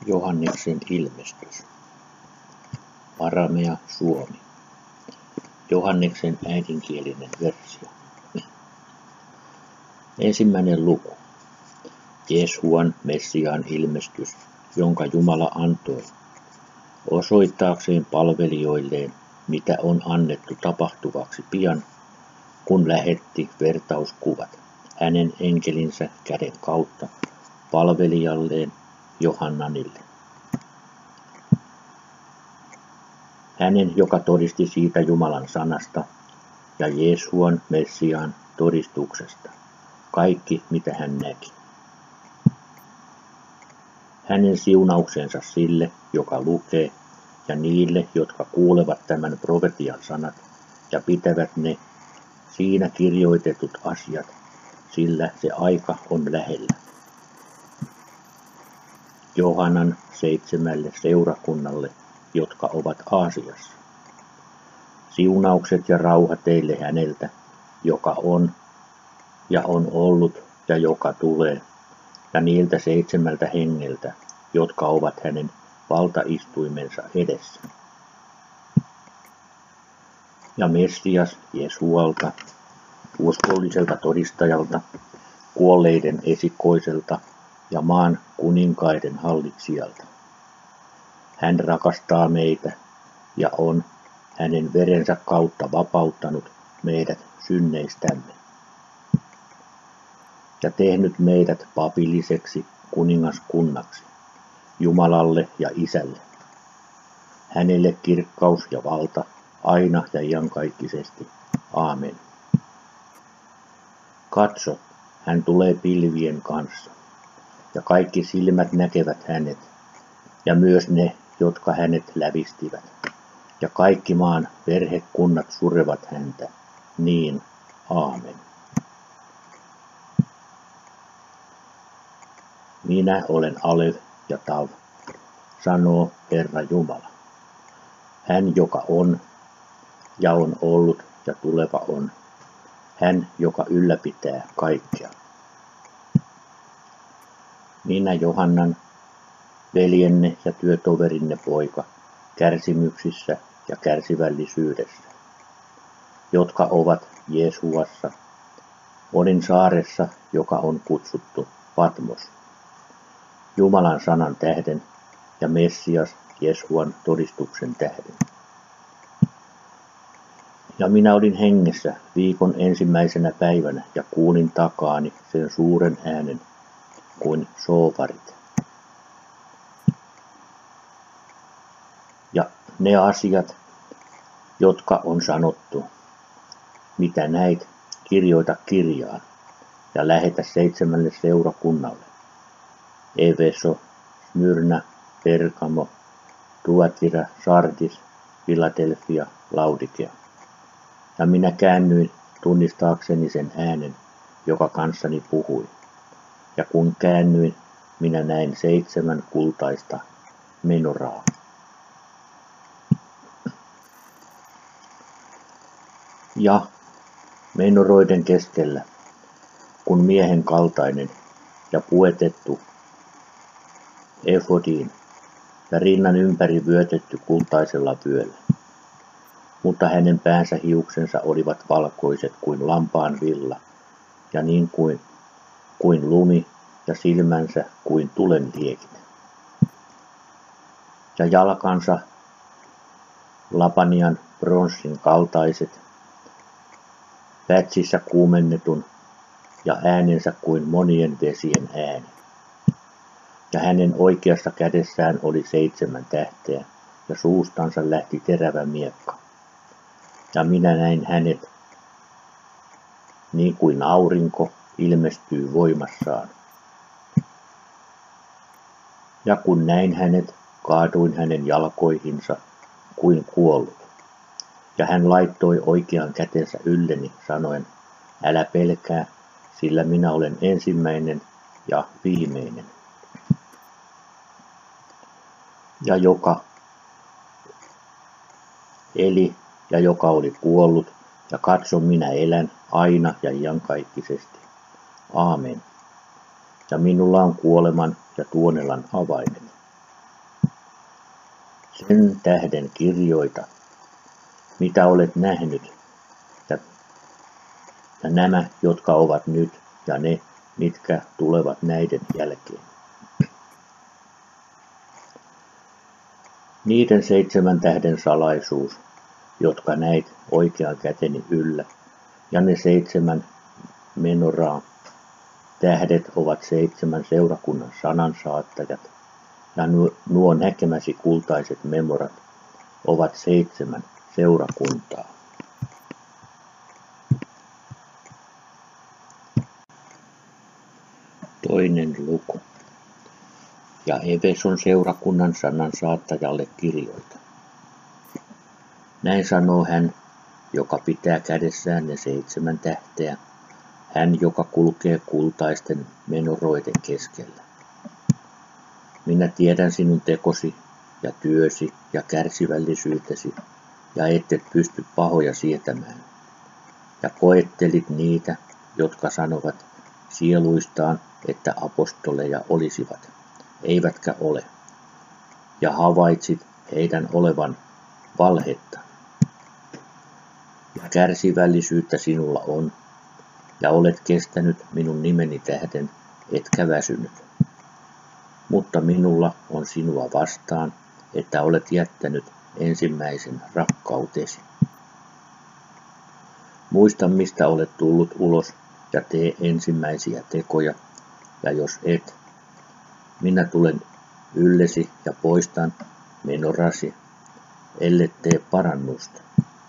Johanneksen ilmestys. Aramea suomi. Johanneksen äidinkielinen versio. Ensimmäinen luku. Jeesuan Messiaan ilmestys, jonka Jumala antoi, osoittaakseen palvelijoilleen, mitä on annettu tapahtuvaksi pian, kun lähetti vertauskuvat hänen enkelinsä käden kautta palvelijalleen Johannanille. Hänen, joka todisti siitä Jumalan sanasta ja Jeesuan Messiaan todistuksesta, kaikki mitä hän näki. Hänen siunauksensa sille, joka lukee, ja niille, jotka kuulevat tämän profetian sanat ja pitävät ne siinä kirjoitetut asiat, sillä se aika on lähellä. Johannan 7 seurakunnalle, jotka ovat Aasiassa. Siunaukset ja rauha teille häneltä, joka on ja on ollut ja joka tulee, ja niiltä 7 hengeltä, jotka ovat hänen valtaistuimensa edessä. Ja Messias Jeesualta, uskolliselta todistajalta, kuolleiden esikoiselta ja maan kuninkaiden hallitsijalta. Hän rakastaa meitä ja on hänen verensä kautta vapauttanut meidät synneistämme ja tehnyt meidät papilliseksi kuningaskunnaksi, Jumalalle ja Isälle. Hänelle kirkkaus ja valta aina ja iankaikkisesti. Aamen. Katso, hän tulee pilvien kanssa, ja kaikki silmät näkevät hänet, ja myös ne, jotka hänet lävistivät, ja kaikki maan perhekunnat surevat häntä. Niin, aamen. Minä olen Alev ja Tav, sanoo Herra Jumala. Hän, joka on ja on ollut ja tuleva on. Hän, joka ylläpitää kaikkea. Minä Johannan, veljenne ja työtoverinne poika, kärsimyksissä ja kärsivällisyydessä, jotka ovat Jeesuassa, olin saaressa, joka on kutsuttu Patmos, Jumalan sanan tähden ja Messias Jeesuan todistuksen tähden. Ja minä olin hengessä viikon ensimmäisenä päivänä ja kuulin takaani sen suuren äänen kuin soofarit. Ja ne asiat, jotka on sanottu, mitä näit, kirjoita kirjaan ja lähetä 7 seurakunnalle. Efeso, Smyrna, Pergamo, Tuatira, Sardis, Philadelphia, Laodikea. Ja minä käännyin tunnistaakseni sen äänen, joka kanssani puhui. Ja kun käännyin, minä näin 7 kultaista menoraa. Ja menoroiden keskellä, kun miehen kaltainen ja puetettu efodiin ja rinnan ympäri vyötetty kultaisella vyöllä. Mutta hänen päänsä hiuksensa olivat valkoiset kuin lampaan villa, ja niin kuin lumi, ja silmänsä kuin tulen liekit. Ja jalkansa lapanian bronssin kaltaiset, pätsissä kuumennetun, ja äänensä kuin monien vesien ääni. Ja hänen oikeassa kädessään oli 7 tähteä, ja suustansa lähti terävä miekka. Ja minä näin hänet, niin kuin aurinko ilmestyy voimassaan. Ja kun näin hänet, kaaduin hänen jalkoihinsa kuin kuollut. Ja hän laittoi oikean kätensä ylleni, sanoen, älä pelkää, sillä minä olen ensimmäinen ja viimeinen. Ja joka eli ja joka oli kuollut, ja katso minä elän aina ja iankaikkisesti. Aamen. Ja minulla on kuoleman ja tuonelan avaimet. Sen tähden kirjoita, mitä olet nähnyt, ja nämä, jotka ovat nyt, ja ne, mitkä tulevat näiden jälkeen. Niiden 7 tähden salaisuus, jotka näit oikean käteni yllä, ja ne 7 menoraa tähdet ovat 7 seurakunnan sanansaattajat, ja nuo näkemäsi kultaiset memorat ovat 7 seurakuntaa. Toinen luku. Ja Efeson seurakunnan sanansaattajalle kirjoita. Näin sanoo hän, joka pitää kädessään ne 7 tähteä, hän, joka kulkee kultaisten menoroiden keskellä. Minä tiedän sinun tekosi ja työsi ja kärsivällisyytesi, ja ette pysty pahoja sietämään. Ja koettelit niitä, jotka sanovat sieluistaan, että apostoleja olisivat, eivätkä ole, ja havaitsit heidän olevan valhetta. Ja kärsivällisyyttä sinulla on, ja olet kestänyt minun nimeni tähden, etkä väsynyt. Mutta minulla on sinua vastaan, että olet jättänyt ensimmäisen rakkautesi. Muista, mistä olet tullut ulos, ja tee ensimmäisiä tekoja, ja jos et, minä tulen yllesi ja poistan menorasi, ellet tee parannusta.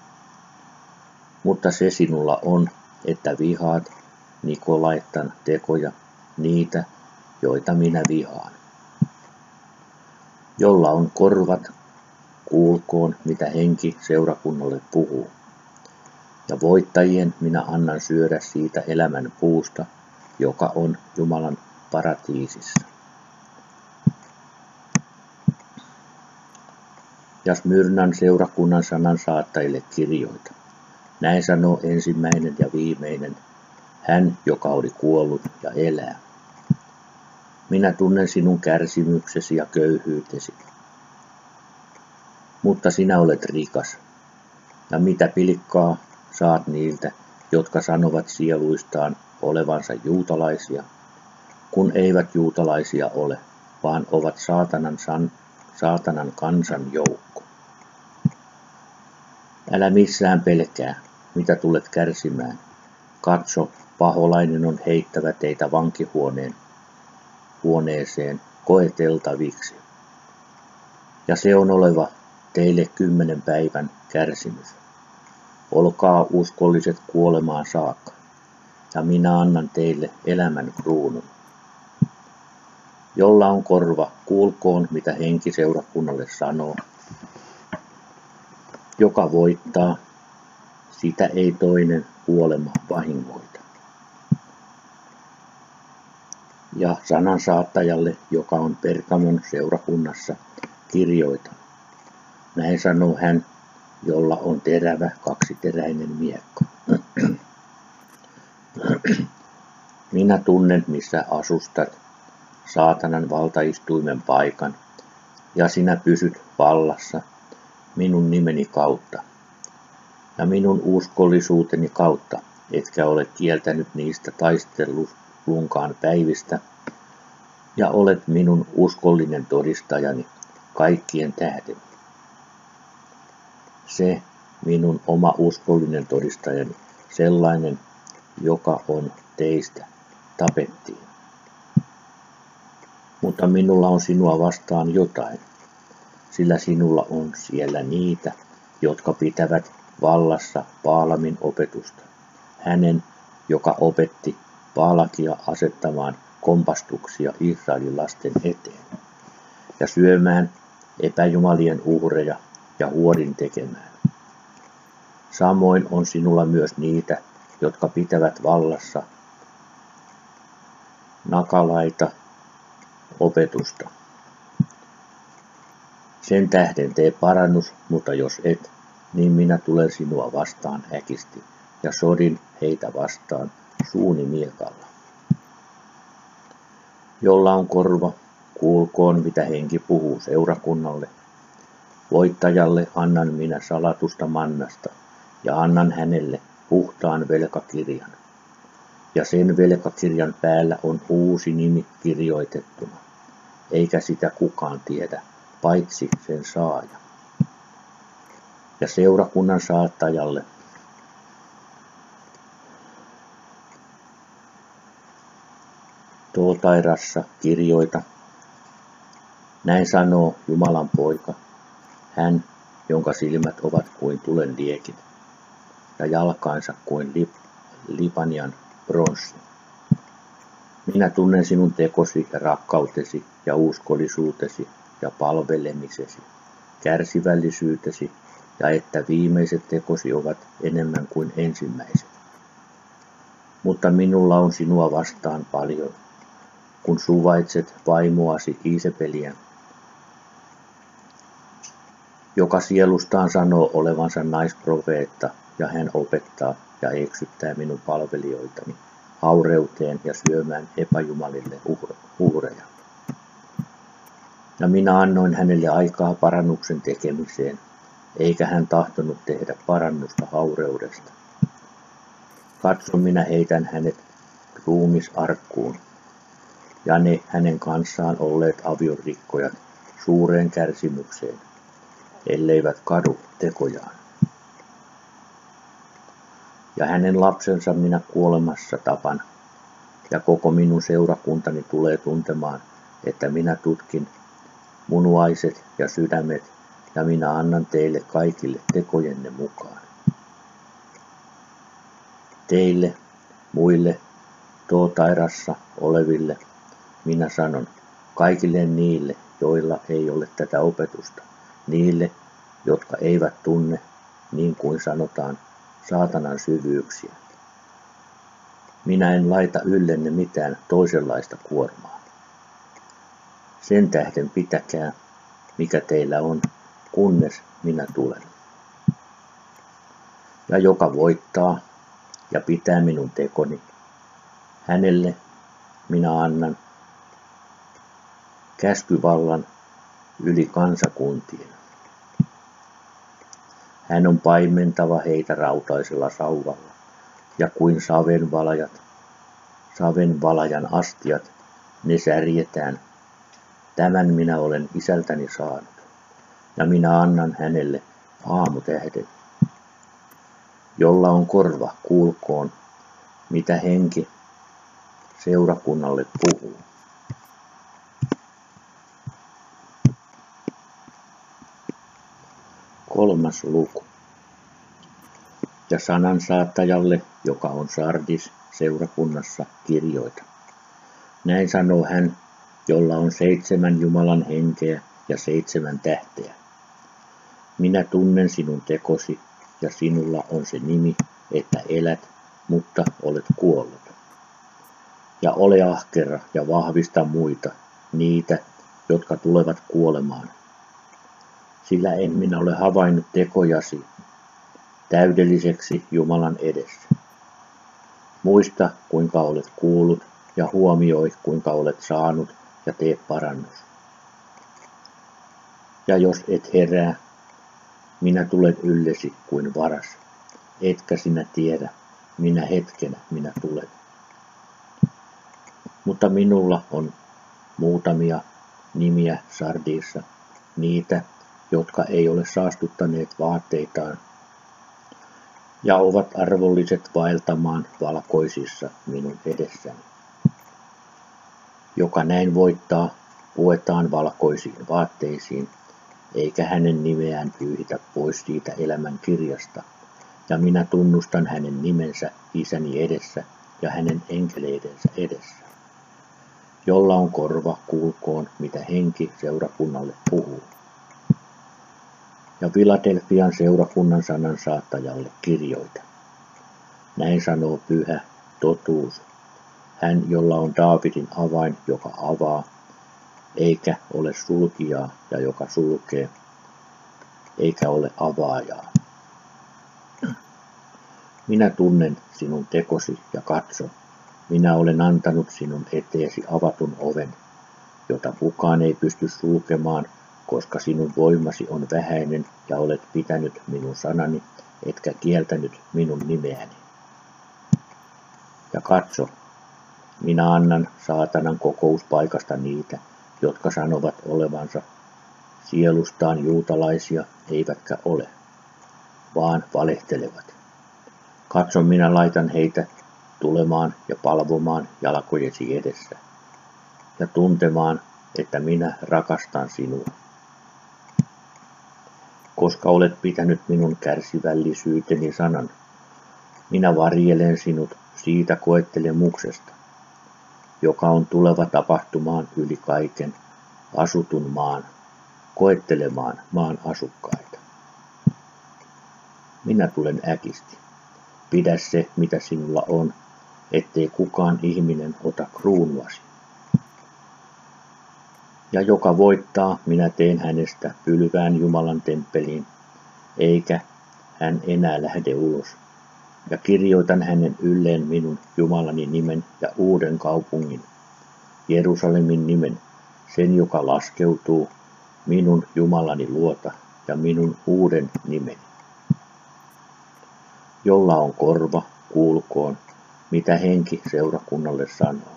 Mutta se sinulla on, että vihaat Nikolaittan tekoja, niitä, joita minä vihaan. Jolla on korvat, kuulkoon, mitä henki seurakunnalle puhuu. Ja voittajien minä annan syödä siitä elämän puusta, joka on Jumalan paratiisissa. Ja Smyrnan seurakunnan sanansaattajille kirjoita. Näin sanoo ensimmäinen ja viimeinen, hän, joka oli kuollut ja elää. Minä tunnen sinun kärsimyksesi ja köyhyytesi. Mutta sinä olet rikas, ja mitä pilkkaa saat niiltä, jotka sanovat sieluistaan olevansa juutalaisia, kun eivät juutalaisia ole, vaan ovat saatanan kansan joukko. Älä missään pelkää, mitä tulet kärsimään. Katso, paholainen on heittävä teitä vankihuoneeseen koeteltaviksi. Ja se on oleva teille 10 päivän kärsimys. Olkaa uskolliset kuolemaan saakka, ja minä annan teille elämän kruunun. Jolla on korva, kuulkoon, mitä henki seurakunnalle sanoo. Joka voittaa, sitä ei toinen kuolema vahingoita. Ja sanansaattajalle, joka on Pergamon seurakunnassa, kirjoita. Näin sanoo hän, jolla on terävä 2-teräinen miekka. Minä tunnen, missä asustat, saatanan valtaistuimen paikan, ja sinä pysyt vallassa minun nimeni kautta, ja minun uskollisuuteni kautta, etkä ole kieltänyt niistä taistelunkaan päivistä, ja olet minun uskollinen todistajani kaikkien tähden. Se minun oma uskollinen todistajani, sellainen, joka on teistä, tapettiin. Mutta minulla on sinua vastaan jotain, sillä sinulla on siellä niitä, jotka pitävät vallassa Baalamin opetusta. Hänen, joka opetti Baalakia asettamaan kompastuksia Israelin lasten eteen ja syömään epäjumalien uhreja ja huodin tekemään. Samoin on sinulla myös niitä, jotka pitävät vallassa nakalaita opetusta. Sen tähden tee parannus, mutta jos et, niin minä tulen sinua vastaan äkisti ja sodin heitä vastaan suuni miekalla. Jolla on korva, kuulkoon mitä henki puhuu seurakunnalle. Voittajalle annan minä salatusta mannasta, ja annan hänelle puhtaan velkakirjan. Ja sen velkakirjan päällä on uusi nimi kirjoitettuna, eikä sitä kukaan tiedä, paitsi sen saaja. Ja seurakunnan saattajalle Tuotairassa kirjoita, näin sanoo Jumalan poika, hän, jonka silmät ovat kuin tulen liekit, ja jalkainsa kuin Libanian bronssi. Minä tunnen sinun tekosi ja rakkautesi ja uskollisuutesi ja palvelemisesi, kärsivällisyytesi ja että viimeiset tekosi ovat enemmän kuin ensimmäiset. Mutta minulla on sinua vastaan paljon, kun suvaitset vaimoasi Iisepeliä, joka sielustaan sanoo olevansa naisprofeetta, ja hän opettaa ja eksyttää minun palvelijoitani haureuteen ja syömään epäjumalille uhreja. Ja minä annoin hänelle aikaa parannuksen tekemiseen, eikä hän tahtonut tehdä parannusta haureudesta. Katso, minä heitän hänet ruumisarkkuun, ja ne hänen kanssaan olleet aviorikkojat suureen kärsimykseen, elleivät kadu tekojaan. Ja hänen lapsensa minä kuolemassa tapan, ja koko minun seurakuntani tulee tuntemaan, että minä tutkin munuaiset ja sydämet, ja minä annan teille kaikille tekojenne mukaan. Teille, muille, Tuotairassa oleville, minä sanon, kaikille niille, joilla ei ole tätä opetusta, niille, jotka eivät tunne, niin kuin sanotaan, saatanan syvyyksiä. Minä en laita yllenne mitään toisenlaista kuormaa. Sen tähden pitäkää, mikä teillä on, kunnes minä tulen. Ja joka voittaa ja pitää minun tekoni, hänelle minä annan käskyvallan yli kansakuntien. Hän on paimentava heitä rautaisella sauvalla, ja kuin savenvalajan astiat, ne särjetään. Tämän minä olen isältäni saanut, ja minä annan hänelle aamutähden. Jolla on korva, kuulkoon, mitä henki seurakunnalle puhuu. Kolmas luku. Ja sanan saattajalle, joka on Sardis seurakunnassa, kirjoita. Näin sanoo hän, jolla on 7 Jumalan henkeä ja 7 tähteä. Minä tunnen sinun tekosi, ja sinulla on se nimi, että elät, mutta olet kuollut. Ja ole ahkera ja vahvista muita, niitä, jotka tulevat kuolemaan. Sillä en minä ole havainnut tekojasi täydelliseksi Jumalan edessä. Muista, kuinka olet kuullut, ja huomioi, kuinka olet saanut, ja tee parannus. Ja jos et herää, minä tulen yllesi kuin varas, etkä sinä tiedä, minä hetkenä minä tulen. Mutta minulla on muutamia nimiä Sardiissa, niitä, jotka ei ole saastuttaneet vaatteitaan, ja ovat arvolliset vaeltamaan valkoisissa minun edessäni. Joka näin voittaa, puetaan valkoisiin vaatteisiin, eikä hänen nimeään pyyhitä pois siitä elämän kirjasta, ja minä tunnustan hänen nimensä isäni edessä ja hänen enkeleidensä edessä. Jolla on korva, kuulkoon, mitä henki seurakunnalle puhuu. Ja Filadelfian seurakunnan sanan saattajalle kirjoita. Näin sanoo pyhä totuus, hän jolla on Daavidin avain, joka avaa, eikä ole sulkijaa, ja joka sulkee, eikä ole avaajaa. Minä tunnen sinun tekosi ja katso, minä olen antanut sinun eteesi avatun oven, jota kukaan ei pysty sulkemaan, koska sinun voimasi on vähäinen ja olet pitänyt minun sanani, etkä kieltänyt minun nimeäni. Ja katso, minä annan saatanan kokouspaikasta niitä, jotka sanovat olevansa sielustaan juutalaisia, eivätkä ole, vaan valehtelevat. Katso, minä laitan heitä tulemaan ja palvomaan jalkojesi edessä ja tuntemaan, että minä rakastan sinua. Koska olet pitänyt minun kärsivällisyyteni sanan, minä varjelen sinut siitä koettelemuksesta, joka on tuleva tapahtumaan yli kaiken asutun maan, koettelemaan maan asukkaita. Minä tulen äkisti. Pidä se, mitä sinulla on, ettei kukaan ihminen ota kruunuasi. Ja joka voittaa, minä teen hänestä pylvään Jumalan temppeliin, eikä hän enää lähde ulos. Ja kirjoitan hänen ylleen minun Jumalani nimen ja uuden kaupungin, Jerusalemin nimen, sen joka laskeutuu minun Jumalani luota ja minun uuden nimeni. Jolla on korva, kuulkoon, mitä henki seurakunnalle sanoo.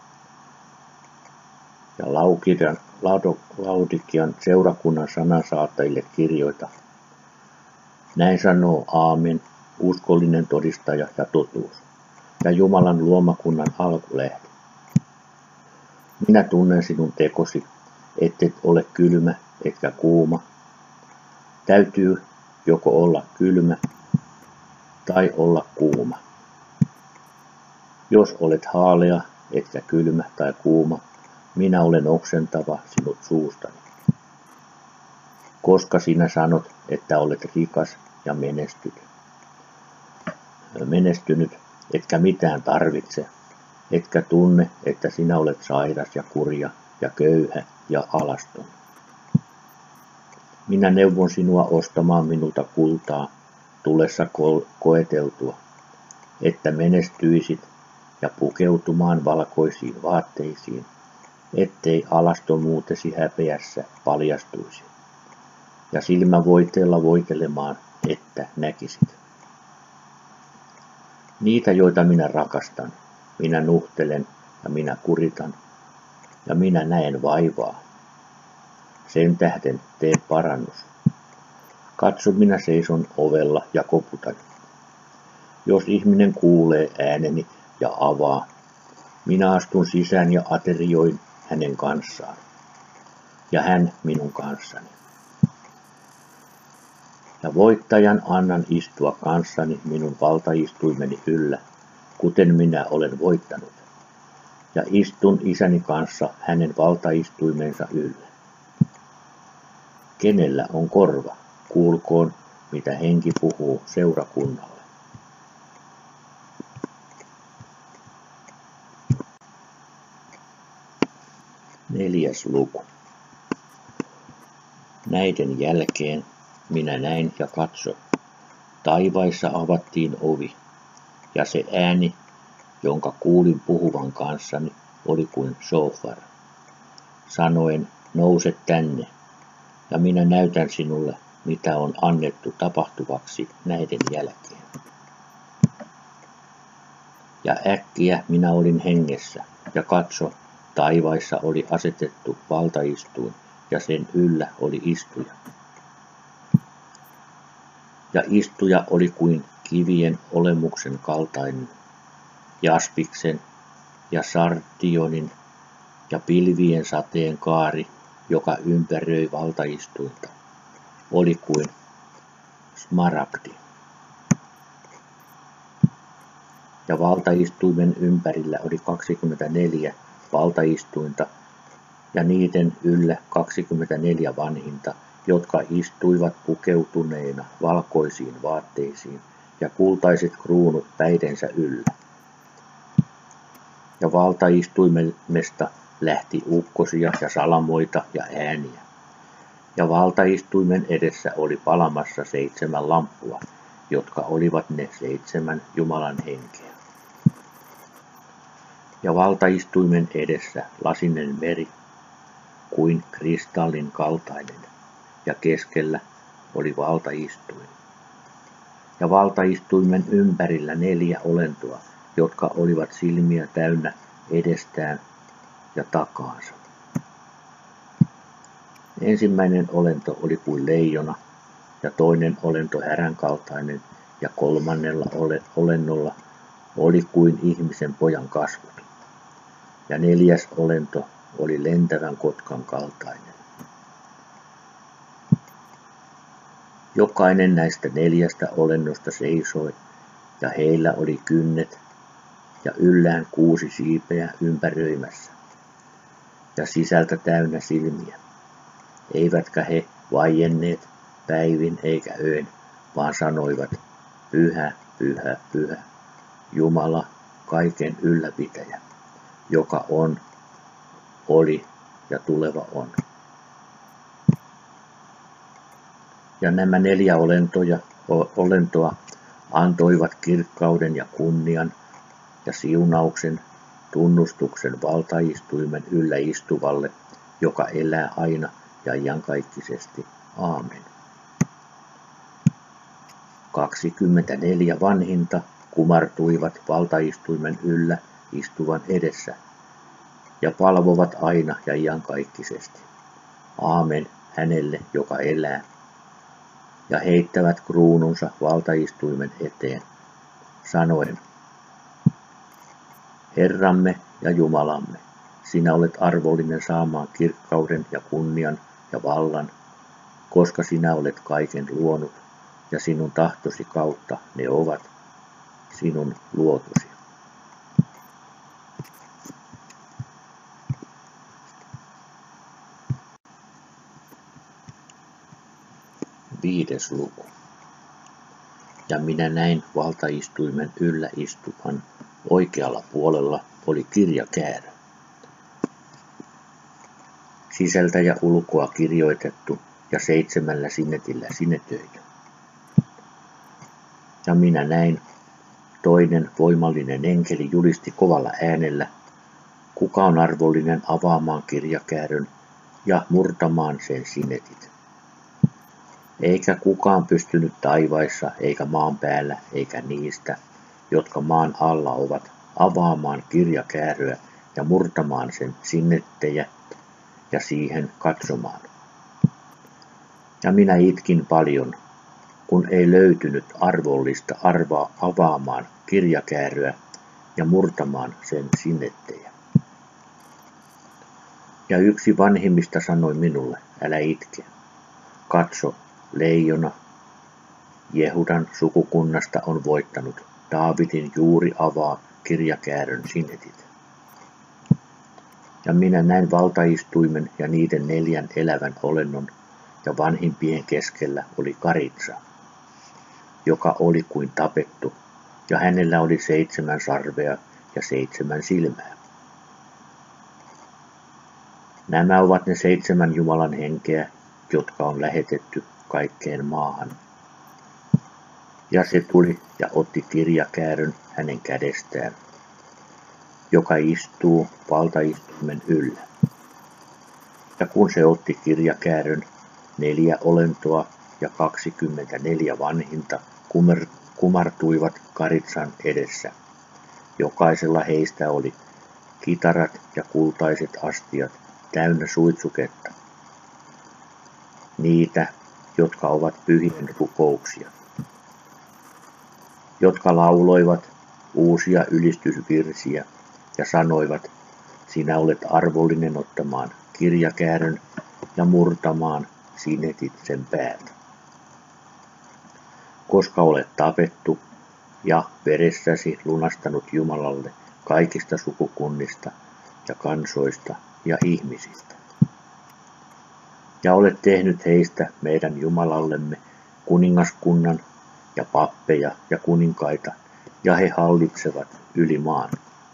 Ja Laodikian seurakunnan sanansaattajille kirjoita. Näin sanoo Aamen, uskollinen todistaja ja totuus, ja Jumalan luomakunnan alkulähde. Minä tunnen sinun tekosi, ettet ole kylmä etkä kuuma. Täytyy joko olla kylmä tai olla kuuma. Jos olet haalea, etkä kylmä tai kuuma, minä olen oksentava sinut suustani. Koska sinä sanot, että olet rikas ja menestynyt, etkä mitään tarvitse, etkä tunne, että sinä olet sairas ja kurja ja köyhä ja alaston. Minä neuvon sinua ostamaan minulta kultaa tulessa koeteltua, että menestyisit ja pukeutumaan valkoisiin vaatteisiin, ettei alastomuutesi häpeässä paljastuisi, ja silmävoiteella voitelemaan, että näkisit. Niitä, joita minä rakastan, minä nuhtelen ja minä kuritan, ja minä näen vaivaa. Sen tähden tee parannus. Katso, minä seison ovella ja koputan. Jos ihminen kuulee ääneni ja avaa, minä astun sisään ja aterioin hänen kanssaan, ja hän minun kanssani. Ja voittajan annan istua kanssani minun valtaistuimeni yllä, kuten minä olen voittanut, ja istun isäni kanssa hänen valtaistuimensa yllä. Kenellä on korva, kuulkoon, mitä henki puhuu seurakunnalle. Neljäs luku. Näiden jälkeen minä näin ja katso, taivaissa avattiin ovi, ja se ääni, jonka kuulin puhuvan kanssani, oli kuin shofar, sanoen, nouse tänne, ja minä näytän sinulle, mitä on annettu tapahtuvaksi näiden jälkeen. Ja äkkiä minä olin hengessä, ja katso, taivaissa oli asetettu valtaistuin, ja sen yllä oli istuja. Ja istuja oli kuin kivien olemuksen kaltainen, jaspiksen ja sardionin ja pilvien sateen kaari, joka ympäröi valtaistuinta, oli kuin smaragdi. Ja valtaistuimen ympärillä oli 24 valtaistuinta, ja niiden yllä 24 vanhinta, jotka istuivat pukeutuneina valkoisiin vaatteisiin ja kultaiset kruunut päidensä yllä. Ja valtaistuimesta lähti ukkosia ja salamoita ja ääniä. Ja valtaistuimen edessä oli palamassa 7 lamppua, jotka olivat ne 7 Jumalan henkeä. Ja valtaistuimen edessä lasinen meri, kuin kristallin kaltainen, ja keskellä oli valtaistuin. Ja valtaistuimen ympärillä 4 olentoa, jotka olivat silmiä täynnä edestään ja takaansa. Ensimmäinen olento oli kuin leijona, ja toinen olento härän kaltainen, ja kolmannella olennolla oli kuin ihmisen pojan kasvot. Ja 4. olento oli lentävän kotkan kaltainen. Jokainen näistä 4 olennosta seisoi, ja heillä oli kynnet ja yllään 6 siipeä ympäröimässä, ja sisältä täynnä silmiä. Eivätkä he vaienneet päivin eikä öin, vaan sanoivat, Pyhä, pyhä, pyhä, Jumala, kaiken ylläpitäjä, joka on, oli ja tuleva on. Ja nämä 4 olentoa antoivat kirkkauden ja kunnian ja siunauksen tunnustuksen valtaistuimen yllä istuvalle, joka elää aina ja iankaikkisesti. Aamen. 24 vanhinta kumartuivat valtaistuimen yllä istuvan edessä ja palvovat aina ja iankaikkisesti. Aamen hänelle, joka elää, ja heittävät kruununsa valtaistuimen eteen, sanoen, Herramme ja Jumalamme, sinä olet arvollinen saamaan kirkkauden ja kunnian ja vallan, koska sinä olet kaiken luonut, ja sinun tahtosi kautta ne ovat sinun luotusi. Viides luku. Ja minä näin valtaistuimen yllä istuvan, oikealla puolella oli kirjakäärö. Sisältä ja ulkoa kirjoitettu ja 7 sinetillä sinetöity. Ja minä näin, toinen voimallinen enkeli julisti kovalla äänellä, kuka on arvollinen avaamaan kirjakäärön ja murtamaan sen sinetit. Eikä kukaan pystynyt taivaissa eikä maan päällä eikä niistä, jotka maan alla ovat, avaamaan kirjakääröä ja murtamaan sen sinettejä ja siihen katsomaan. Ja minä itkin paljon, kun ei löytynyt arvollista avaamaan kirjakääröä ja murtamaan sen sinettejä. Ja yksi vanhimmista sanoi minulle, älä itke. Katso, leijona Jehudan sukukunnasta on voittanut. Daavidin juuri avaa kirjakäärön sinetit. Ja minä näin valtaistuimen ja niiden 4 elävän olennon, ja vanhimpien keskellä oli karitsa, joka oli kuin tapettu, ja hänellä oli 7 sarvea ja 7 silmää. Nämä ovat ne 7 Jumalan henkeä, jotka on lähetetty kaikkeen maahan. Ja se tuli ja otti kirjakäärön hänen kädestään, joka istuu valtaistuimen yllä. Ja kun se otti kirjakäärön, 4 olentoa ja 24 vanhinta kumartuivat karitsan edessä. Jokaisella heistä oli kitarat ja kultaiset astiat täynnä suitsuketta. Niitä, jotka ovat pyhien rukouksia, jotka lauloivat uusia ylistysvirsiä ja sanoivat, sinä olet arvollinen ottamaan kirjakäärön ja murtamaan sinetit sen päältä. Koska olet tapettu ja veressäsi lunastanut Jumalalle kaikista sukukunnista ja kansoista ja ihmisistä. Ja olet tehnyt heistä meidän Jumalallemme kuningaskunnan ja pappeja ja kuninkaita, ja he hallitsevat yli maan.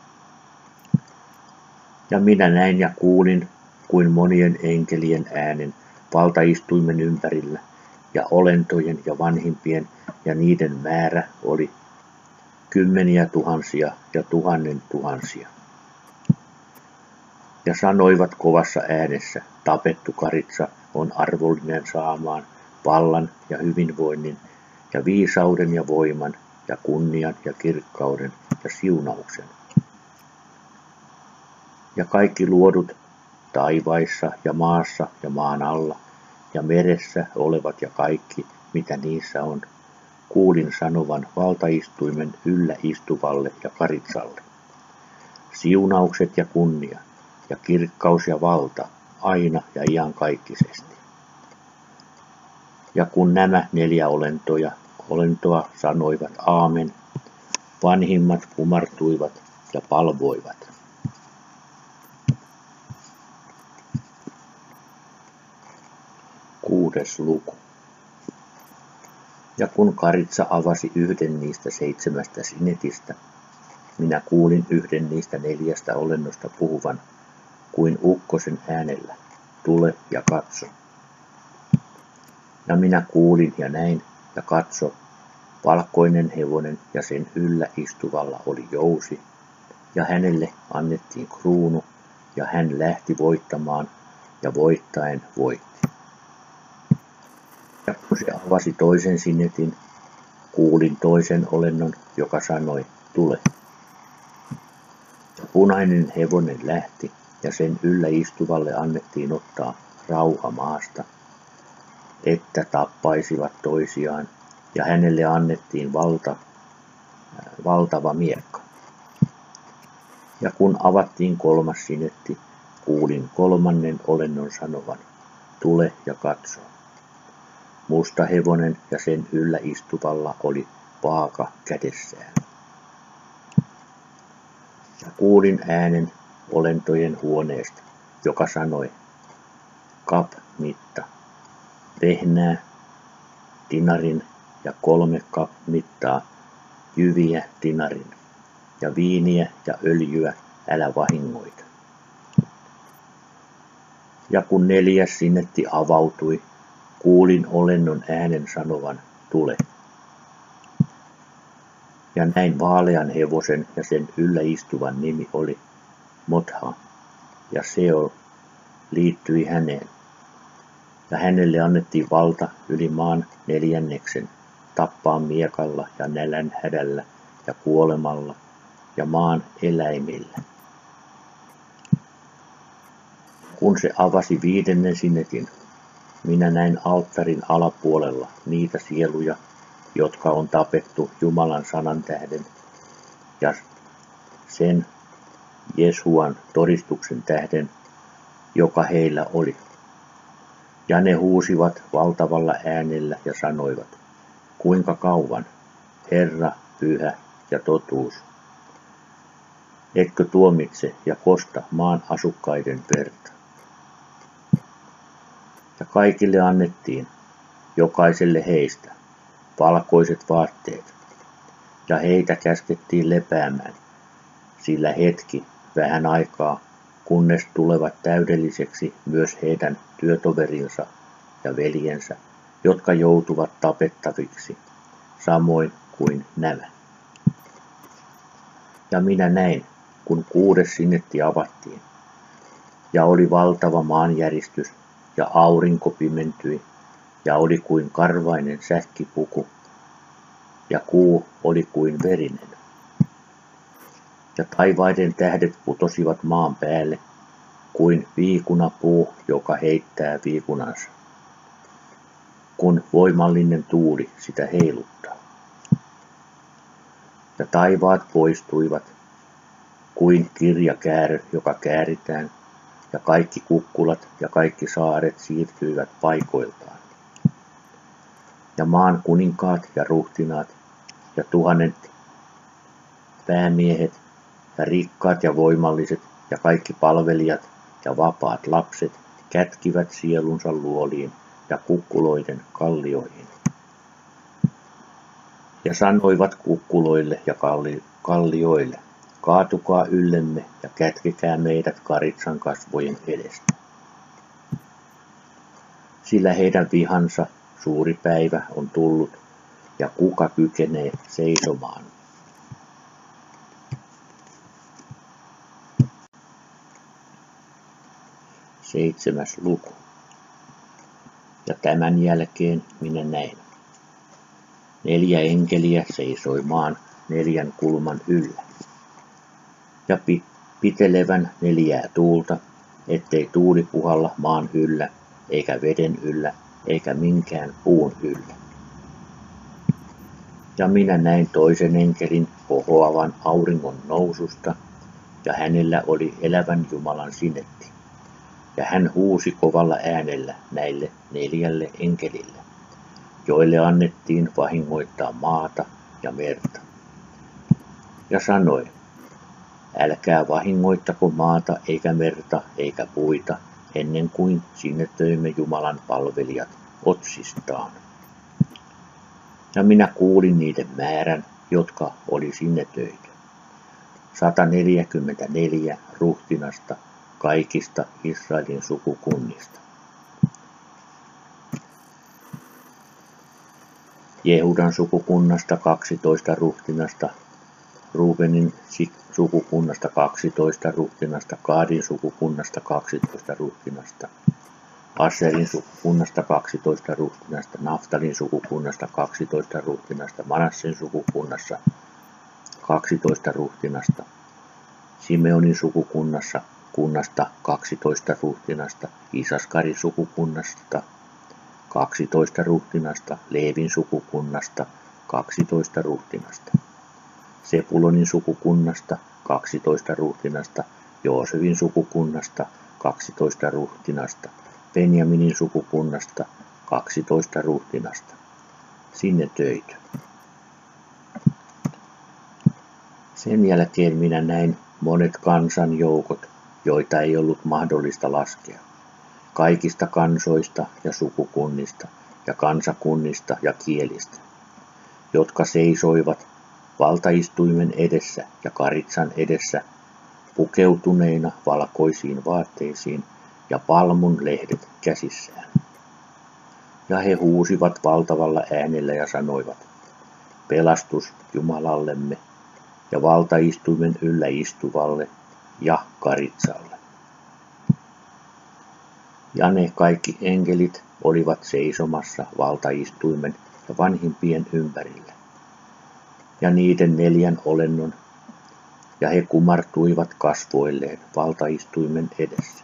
Ja minä näin ja kuulin kuin monien enkelien äänen valtaistuimen ympärillä, ja olentojen ja vanhimpien, ja niiden määrä oli 10 000 ja 1000 000. ja sanoivat kovassa äänessä, tapettu karitsa on arvollinen saamaan vallan ja hyvinvoinnin ja viisauden ja voiman ja kunnian ja kirkkauden ja siunauksen. Ja kaikki luodut taivaissa ja maassa ja maan alla ja meressä olevat ja kaikki, mitä niissä on, kuulin sanovan valtaistuimen yllä istuvalle ja karitsalle. Siunaukset ja kunnia ja kirkkaus ja valta aina ja iankaikkisesti. Ja kun nämä 4 olentoa sanoivat aamen, vanhimmat kumartuivat ja palvoivat. Kuudes luku. Ja kun karitsa avasi yhden niistä 7 sinetistä, minä kuulin yhden niistä 4 olennosta puhuvan kuin ukkosen äänellä, tule ja katso. Ja minä kuulin ja näin ja katso, valkoinen hevonen ja sen yllä istuvalla oli jousi, ja hänelle annettiin kruunu, ja hän lähti voittamaan, ja voittaen voitti. Ja kun se avasi toisen sinetin, kuulin toisen olennon, joka sanoi, tule. Ja punainen hevonen lähti, ja sen yllä istuvalle annettiin ottaa rauha maasta, että tappaisivat toisiaan, ja hänelle annettiin valtava miekka. Ja kun avattiin 3. sinetti, kuulin 3. olennon sanovan, tule ja katso. Musta hevonen ja sen yllä istuvalla oli vaaka kädessään. Ja kuulin äänen olentojen huoneesta, joka sanoi, kap mitta, vehnää, dinarin ja 3 kap mittaa, jyviä dinarin, ja viiniä ja öljyä älä vahingoita. Ja kun 4. sinetti avautui, kuulin olennon äänen sanovan, tule. Ja näin vaalean hevosen ja sen yllä istuvan nimi oli Motha, ja Seol liittyi häneen. Ja hänelle annettiin valta yli maan 4. tappaa miekalla ja nälän hädällä ja kuolemalla ja maan eläimillä. Kun se avasi 5. sinetin, minä näin alttarin alapuolella niitä sieluja, jotka on tapettu Jumalan sanan tähden ja sen Jesuan todistuksen tähden, joka heillä oli. Ja ne huusivat valtavalla äänellä ja sanoivat, kuinka kauan, Herra, pyhä ja totuus, etkö tuomitse ja kosta maan asukkaiden verta. Ja kaikille annettiin, jokaiselle heistä, valkoiset vaatteet, ja heitä käskettiin lepäämään, sillä hetki vähän aikaa, kunnes tulevat täydelliseksi myös heidän työtoverinsa ja veljensä, jotka joutuvat tapettaviksi, samoin kuin nämä. Ja minä näin, kun 6. sinetti avattiin, ja oli valtava maanjäristys, ja aurinko pimentyi, ja oli kuin karvainen säkkipuku, ja kuu oli kuin verinen. Ja taivaiden tähdet putosivat maan päälle, kuin viikunapuu, joka heittää viikunansa, kun voimallinen tuuli sitä heiluttaa. Ja taivaat poistuivat, kuin kirjakäärö, joka kääritään, ja kaikki kukkulat ja kaikki saaret siirtyivät paikoiltaan. Ja maan kuninkaat ja ruhtinaat ja 1000 päämiehet ja rikkaat ja voimalliset ja kaikki palvelijat ja vapaat lapset kätkivät sielunsa luoliin ja kukkuloiden kallioihin. Ja sanoivat kukkuloille ja kallioille, kaatukaa yllemme ja kätkekää meidät karitsan kasvojen edestä. Sillä heidän vihansa suuri päivä on tullut, ja kuka kykenee seisomaan. 7. luku. Ja tämän jälkeen minä näin. 4 enkeliä seisoi maan 4 kulman yllä. Ja pitelevän 4 tuulta, ettei tuuli puhalla maan yllä, eikä veden yllä, eikä minkään puun yllä. Ja minä näin toisen enkelin kohoavan auringon noususta, ja hänellä oli elävän Jumalan sinetti. Ja hän huusi kovalla äänellä näille 4 enkelille, joille annettiin vahingoittaa maata ja merta. Ja sanoi, älkää vahingoittako maata eikä merta eikä puita, ennen kuin sinetöimme Jumalan palvelijat otsistaan. Ja minä kuulin niiden määrän, jotka oli sinetöity. 144 ruhtinasta kaikista Israelin sukukunnista. Jehudan sukukunnasta 12 ruhtinasta, Ruubenin sukukunnasta 12 ruhtinasta, Gaadin sukukunnasta 12 ruhtinasta, Asserin sukukunnasta 12 ruhtinasta, Naftalin sukukunnasta 12 ruhtinasta, Manassen sukukunnassa 12 ruhtinasta, Simeonin sukukunnasta 12 ruhtinasta, Isaskarin sukukunnasta 12 ruhtinasta, Leevin sukukunnasta 12 ruhtinasta, Sepulonin sukukunnasta 12 ruhtinasta, Joosefin sukukunnasta 12 ruhtinasta, Benjaminin sukukunnasta 12 ruhtinasta. Sinne töitä. Sen jälkeen minä näin monet kansanjoukot, joita ei ollut mahdollista laskea, kaikista kansoista ja sukukunnista ja kansakunnista ja kielistä, jotka seisoivat valtaistuimen edessä ja karitsan edessä pukeutuneina valkoisiin vaatteisiin ja palmun lehdet käsissään. Ja he huusivat valtavalla äänellä ja sanoivat, pelastus Jumalallemme ja valtaistuimen yllä istuvalle ja karitsalle. Ja ne kaikki enkelit olivat seisomassa valtaistuimen ja vanhimpien ympärillä, ja niiden 4 olennon, ja he kumartuivat kasvoilleen valtaistuimen edessä.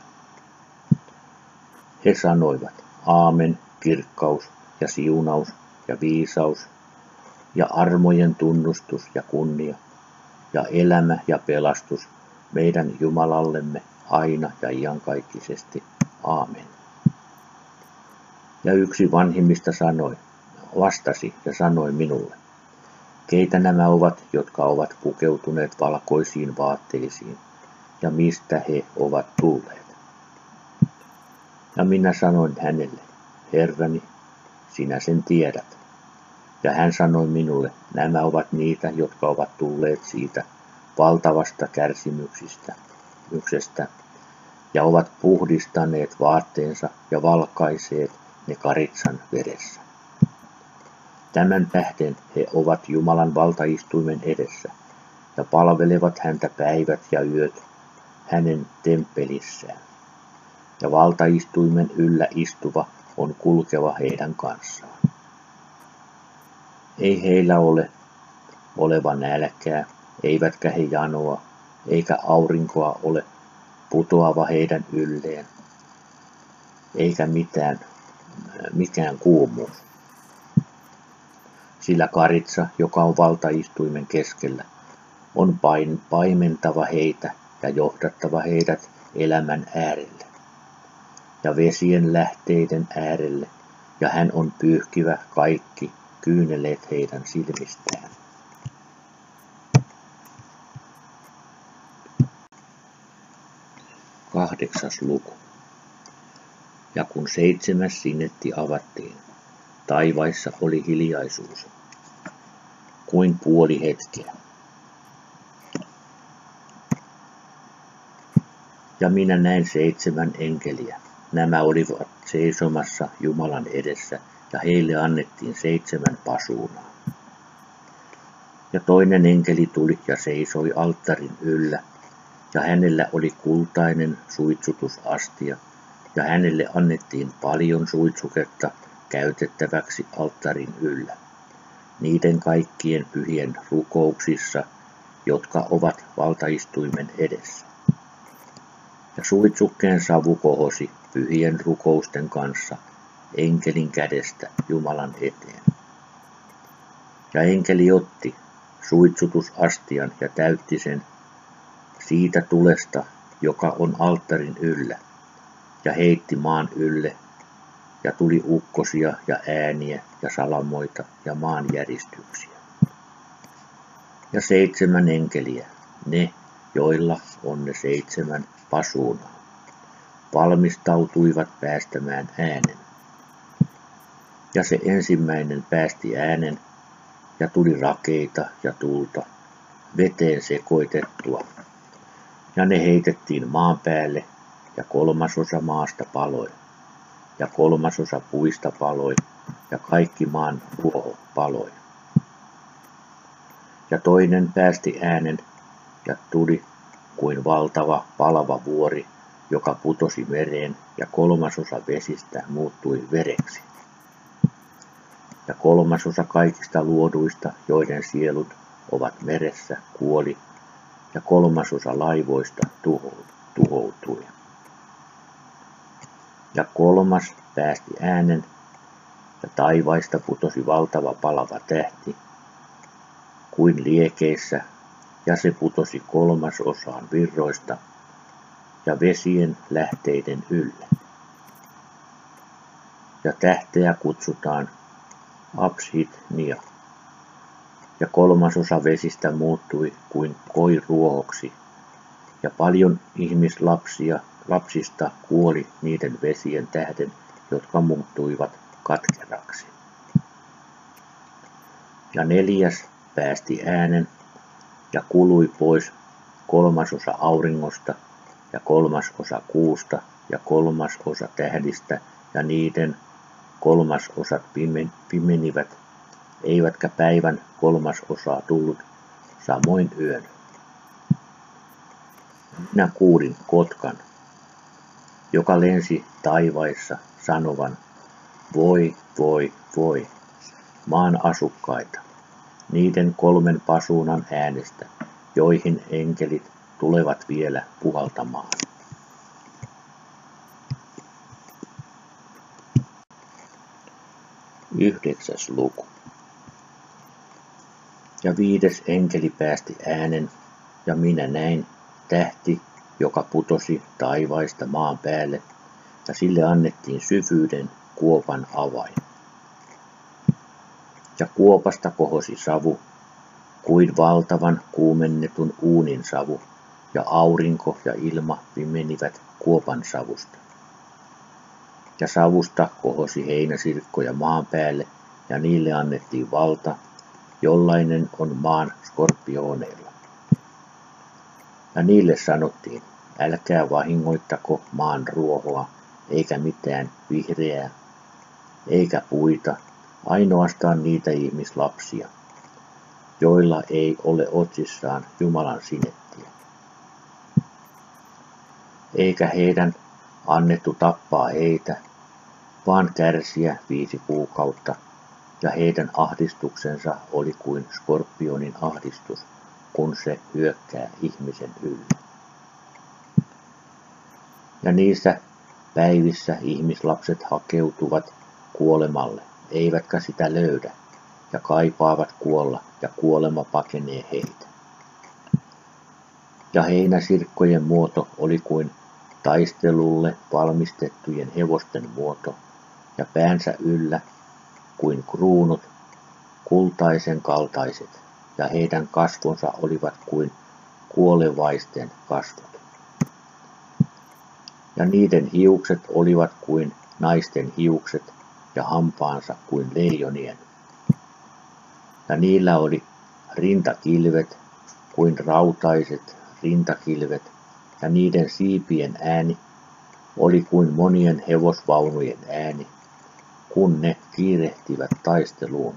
He sanoivat, aamen, kirkkaus ja siunaus ja viisaus ja armojen tunnustus ja kunnia ja elämä ja pelastus meidän Jumalallemme aina ja iankaikkisesti. Aamen. Ja yksi vanhimmista vastasi ja sanoi minulle, keitä nämä ovat, jotka ovat pukeutuneet valkoisiin vaatteisiin, ja mistä he ovat tulleet? Ja minä sanoin hänelle, Herrani, sinä sen tiedät. Ja hän sanoi minulle, nämä ovat niitä, jotka ovat tulleet siitä valtavasta kärsimyksestä, ja ovat puhdistaneet vaatteensa ja valkaiseet ne karitsan vedessä. Tämän tähden he ovat Jumalan valtaistuimen edessä ja palvelevat häntä päivät ja yöt hänen temppelissään. Ja valtaistuimen yllä istuva on kulkeva heidän kanssaan. Ei heillä ole oleva nälkää, eivätkä he janoa, eikä aurinkoa ole putoava heidän ylleen, eikä mikään kuumuus. Sillä karitsa, joka on valtaistuimen keskellä, on paimentava heitä ja johdattava heidät elämän äärelle ja vesien lähteiden äärelle, ja hän on pyyhkivä kaikki kyyneleet heidän silmistään. Kahdeksas luku. Ja kun 7. sinetti avattiin, taivaissa oli hiljaisuus, kuin puoli hetkeä. Ja minä näin 7 enkeliä. Nämä olivat seisomassa Jumalan edessä, ja heille annettiin 7 pasuunaa. Ja toinen enkeli tuli ja seisoi alttarin yllä, ja hänellä oli kultainen suitsutusastia, ja hänelle annettiin paljon suitsuketta käytettäväksi alttarin yllä, niiden kaikkien pyhien rukouksissa, jotka ovat valtaistuimen edessä. Ja suitsukkeen savu kohosi pyhien rukousten kanssa enkelin kädestä Jumalan eteen. Ja enkeli otti suitsutusastian ja täytti sen siitä tulesta, joka on alttarin yllä, ja heitti maan ylle, ja tuli ukkosia ja ääniä ja salamoita ja maanjäristyksiä. Ja 7 enkeliä, ne, joilla on ne 7 pasuunaa, valmistautuivat päästämään äänen. Ja se ensimmäinen päästi äänen, ja tuli rakeita ja tulta, veteen sekoitettua, ja ne heitettiin maan päälle, ja 1/3 maasta paloi, ja 1/3 puista paloi, ja kaikki maan ruoho paloi. Ja toinen päästi äänen, ja tuli kuin valtava palava vuori, joka putosi mereen, ja 1/3 vesistä muuttui vereksi. Ja 1/3 kaikista luoduista, joiden sielut ovat meressä, kuoli, ja 1/3 laivoista tuhoutui. Ja 3. päästi äänen, ja taivaista putosi valtava palava tähti, kuin liekeissä, ja se putosi 1/3 virroista ja vesien lähteiden ylle. Ja tähteä kutsutaan Apshit-nia, ja 1/3 vesistä muuttui kuin koiruohoksi, ja paljon ihmislapsista kuoli niiden vesien tähden, jotka muuttuivat katkeraksi. Ja 4. päästi äänen, ja kului pois 1/3 auringosta, ja 1/3 kuusta, ja 1/3 tähdistä, ja niiden 1/3 pimenivät, eivätkä päivän 1/3 tullut, samoin yön. Minä kuulin kotkan, joka lensi taivaissa sanovan, voi, voi, voi, maan asukkaita, niiden 3 pasuunan äänestä, joihin enkelit tulevat vielä puhaltamaan. Yhdeksäs luku. Ja 5. enkeli päästi äänen, ja minä näin tähti, joka putosi taivaista maan päälle, ja sille annettiin syvyyden kuopan avain. Ja kuopasta kohosi savu, kuin valtavan kuumennetun uunin savu, ja aurinko ja ilma pimenivät kuopan savusta. Ja savusta kohosi heinäsirkkoja maan päälle, ja niille annettiin valta, jollainen on maan skorpioneilla. Ja niille sanottiin, älkää vahingoittako maan ruohoa, eikä mitään vihreää, eikä puita, ainoastaan niitä ihmislapsia, joilla ei ole otsissaan Jumalan sinettiä. Eikä heidän annettu tappaa heitä, vaan kärsiä 5 kuukautta, ja heidän ahdistuksensa oli kuin skorpionin ahdistus, kun se hyökkää ihmisen ylle. Ja niissä päivissä ihmislapset hakeutuvat kuolemalle, eivätkä sitä löydä, ja kaipaavat kuolla, ja kuolema pakenee heitä. Ja heinäsirkkojen muoto oli kuin taistelulle valmistettujen hevosten muoto, ja päänsä yllä kuin kruunut, kultaisen kaltaiset, ja heidän kasvonsa olivat kuin kuolevaisten kasvot. Ja niiden hiukset olivat kuin naisten hiukset, ja hampaansa kuin leijonien. Ja niillä oli rintakilvet kuin rautaiset rintakilvet, ja niiden siipien ääni oli kuin monien hevosvaunujen ääni, kun ne kiirehtivät taisteluun.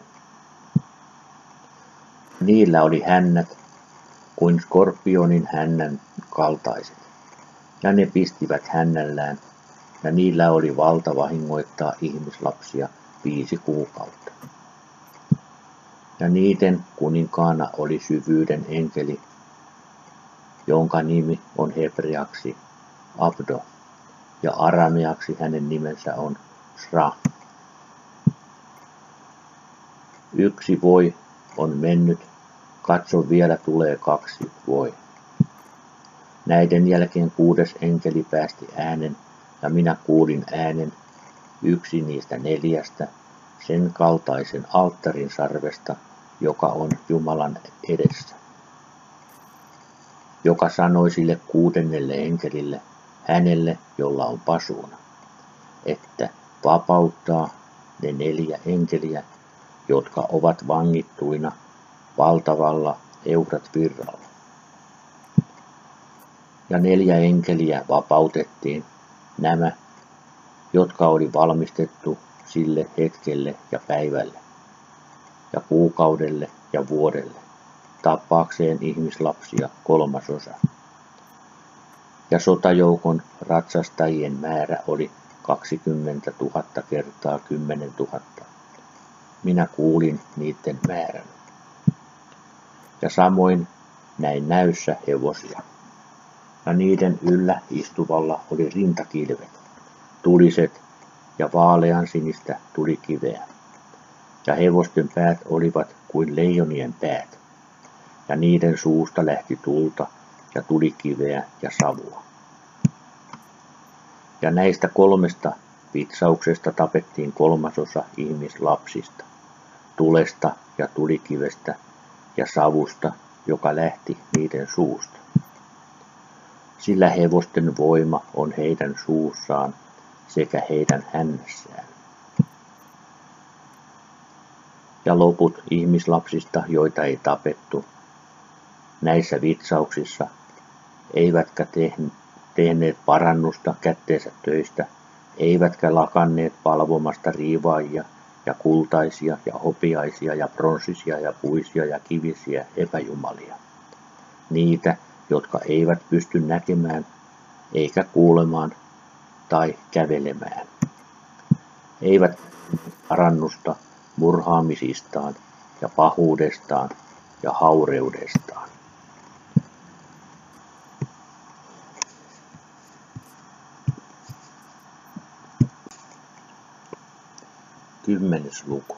Niillä oli hännät kuin skorpionin hännän kaltaiset, ja ne pistivät hännällään, ja niillä oli valta vahingoittaa ihmislapsia 5 kuukautta. Ja niiden kuninkaana oli syvyyden enkeli, jonka nimi on hebreaksi Abdo, ja arameaksi hänen nimensä on Sra. 1 voi on mennyt, katso vielä tulee 2 voi. Näiden jälkeen 6. enkeli päästi äänen, ja minä kuulin äänen, 1 niistä 4, sen kaltaisen alttarin sarvesta, joka on Jumalan edessä, joka sanoi sille 6. enkelille, hänelle, jolla on pasuuna, että vapauttaa ne 4 enkeliä, jotka ovat vangittuina valtavalla Eufrat-virralla. Ja 4 enkeliä vapautettiin, nämä, jotka oli valmistettu sille hetkelle ja päivälle, ja kuukaudelle ja vuodelle, tappaakseen ihmislapsia 3/3. Ja sotajoukon ratsastajien määrä oli 20 000 kertaa 10 000. Minä kuulin niiden määrän. Ja samoin näin näyssä hevosia. Ja niiden yllä istuvalla oli rintakilvet, tuliset ja vaaleansinistä tulikiveä. Ja hevosten päät olivat kuin leijonien päät, ja niiden suusta lähti tulta ja tulikiveä ja savua. Ja näistä 3 vitsauksesta tapettiin 3/3 ihmislapsista, tulesta ja tulikivestä ja savusta, joka lähti niiden suusta. Sillä hevosten voima on heidän suussaan sekä heidän hännässään. Ja loput ihmislapsista, joita ei tapettu näissä vitsauksissa, eivätkä tehneet parannusta kätteensä töistä, eivätkä lakanneet palvomasta riivaajia ja kultaisia ja hopeaisia ja pronssisia ja puisia ja kivisiä epäjumalia. Niitä, jotka eivät pysty näkemään, eikä kuulemaan tai kävelemään. Eivät parannusta murhaamisistaan ja pahuudestaan ja haureudestaan. Kymmenes luku.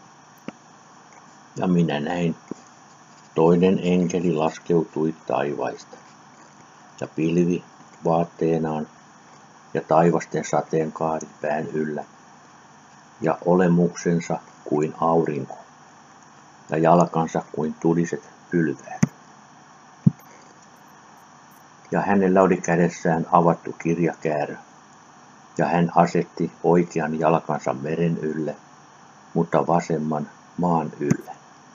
Ja minä näin, toinen enkeli laskeutui taivaista, ja pilvi vaatteenaan ja taivasten sateenkaari pään yllä, ja olemuksensa kuin aurinko, ja jalkansa kuin tuliset pylväät. Ja hänellä oli kädessään avattu kirjakäärö, ja hän asetti oikean jalkansa meren ylle, mutta vasemman maan ylle.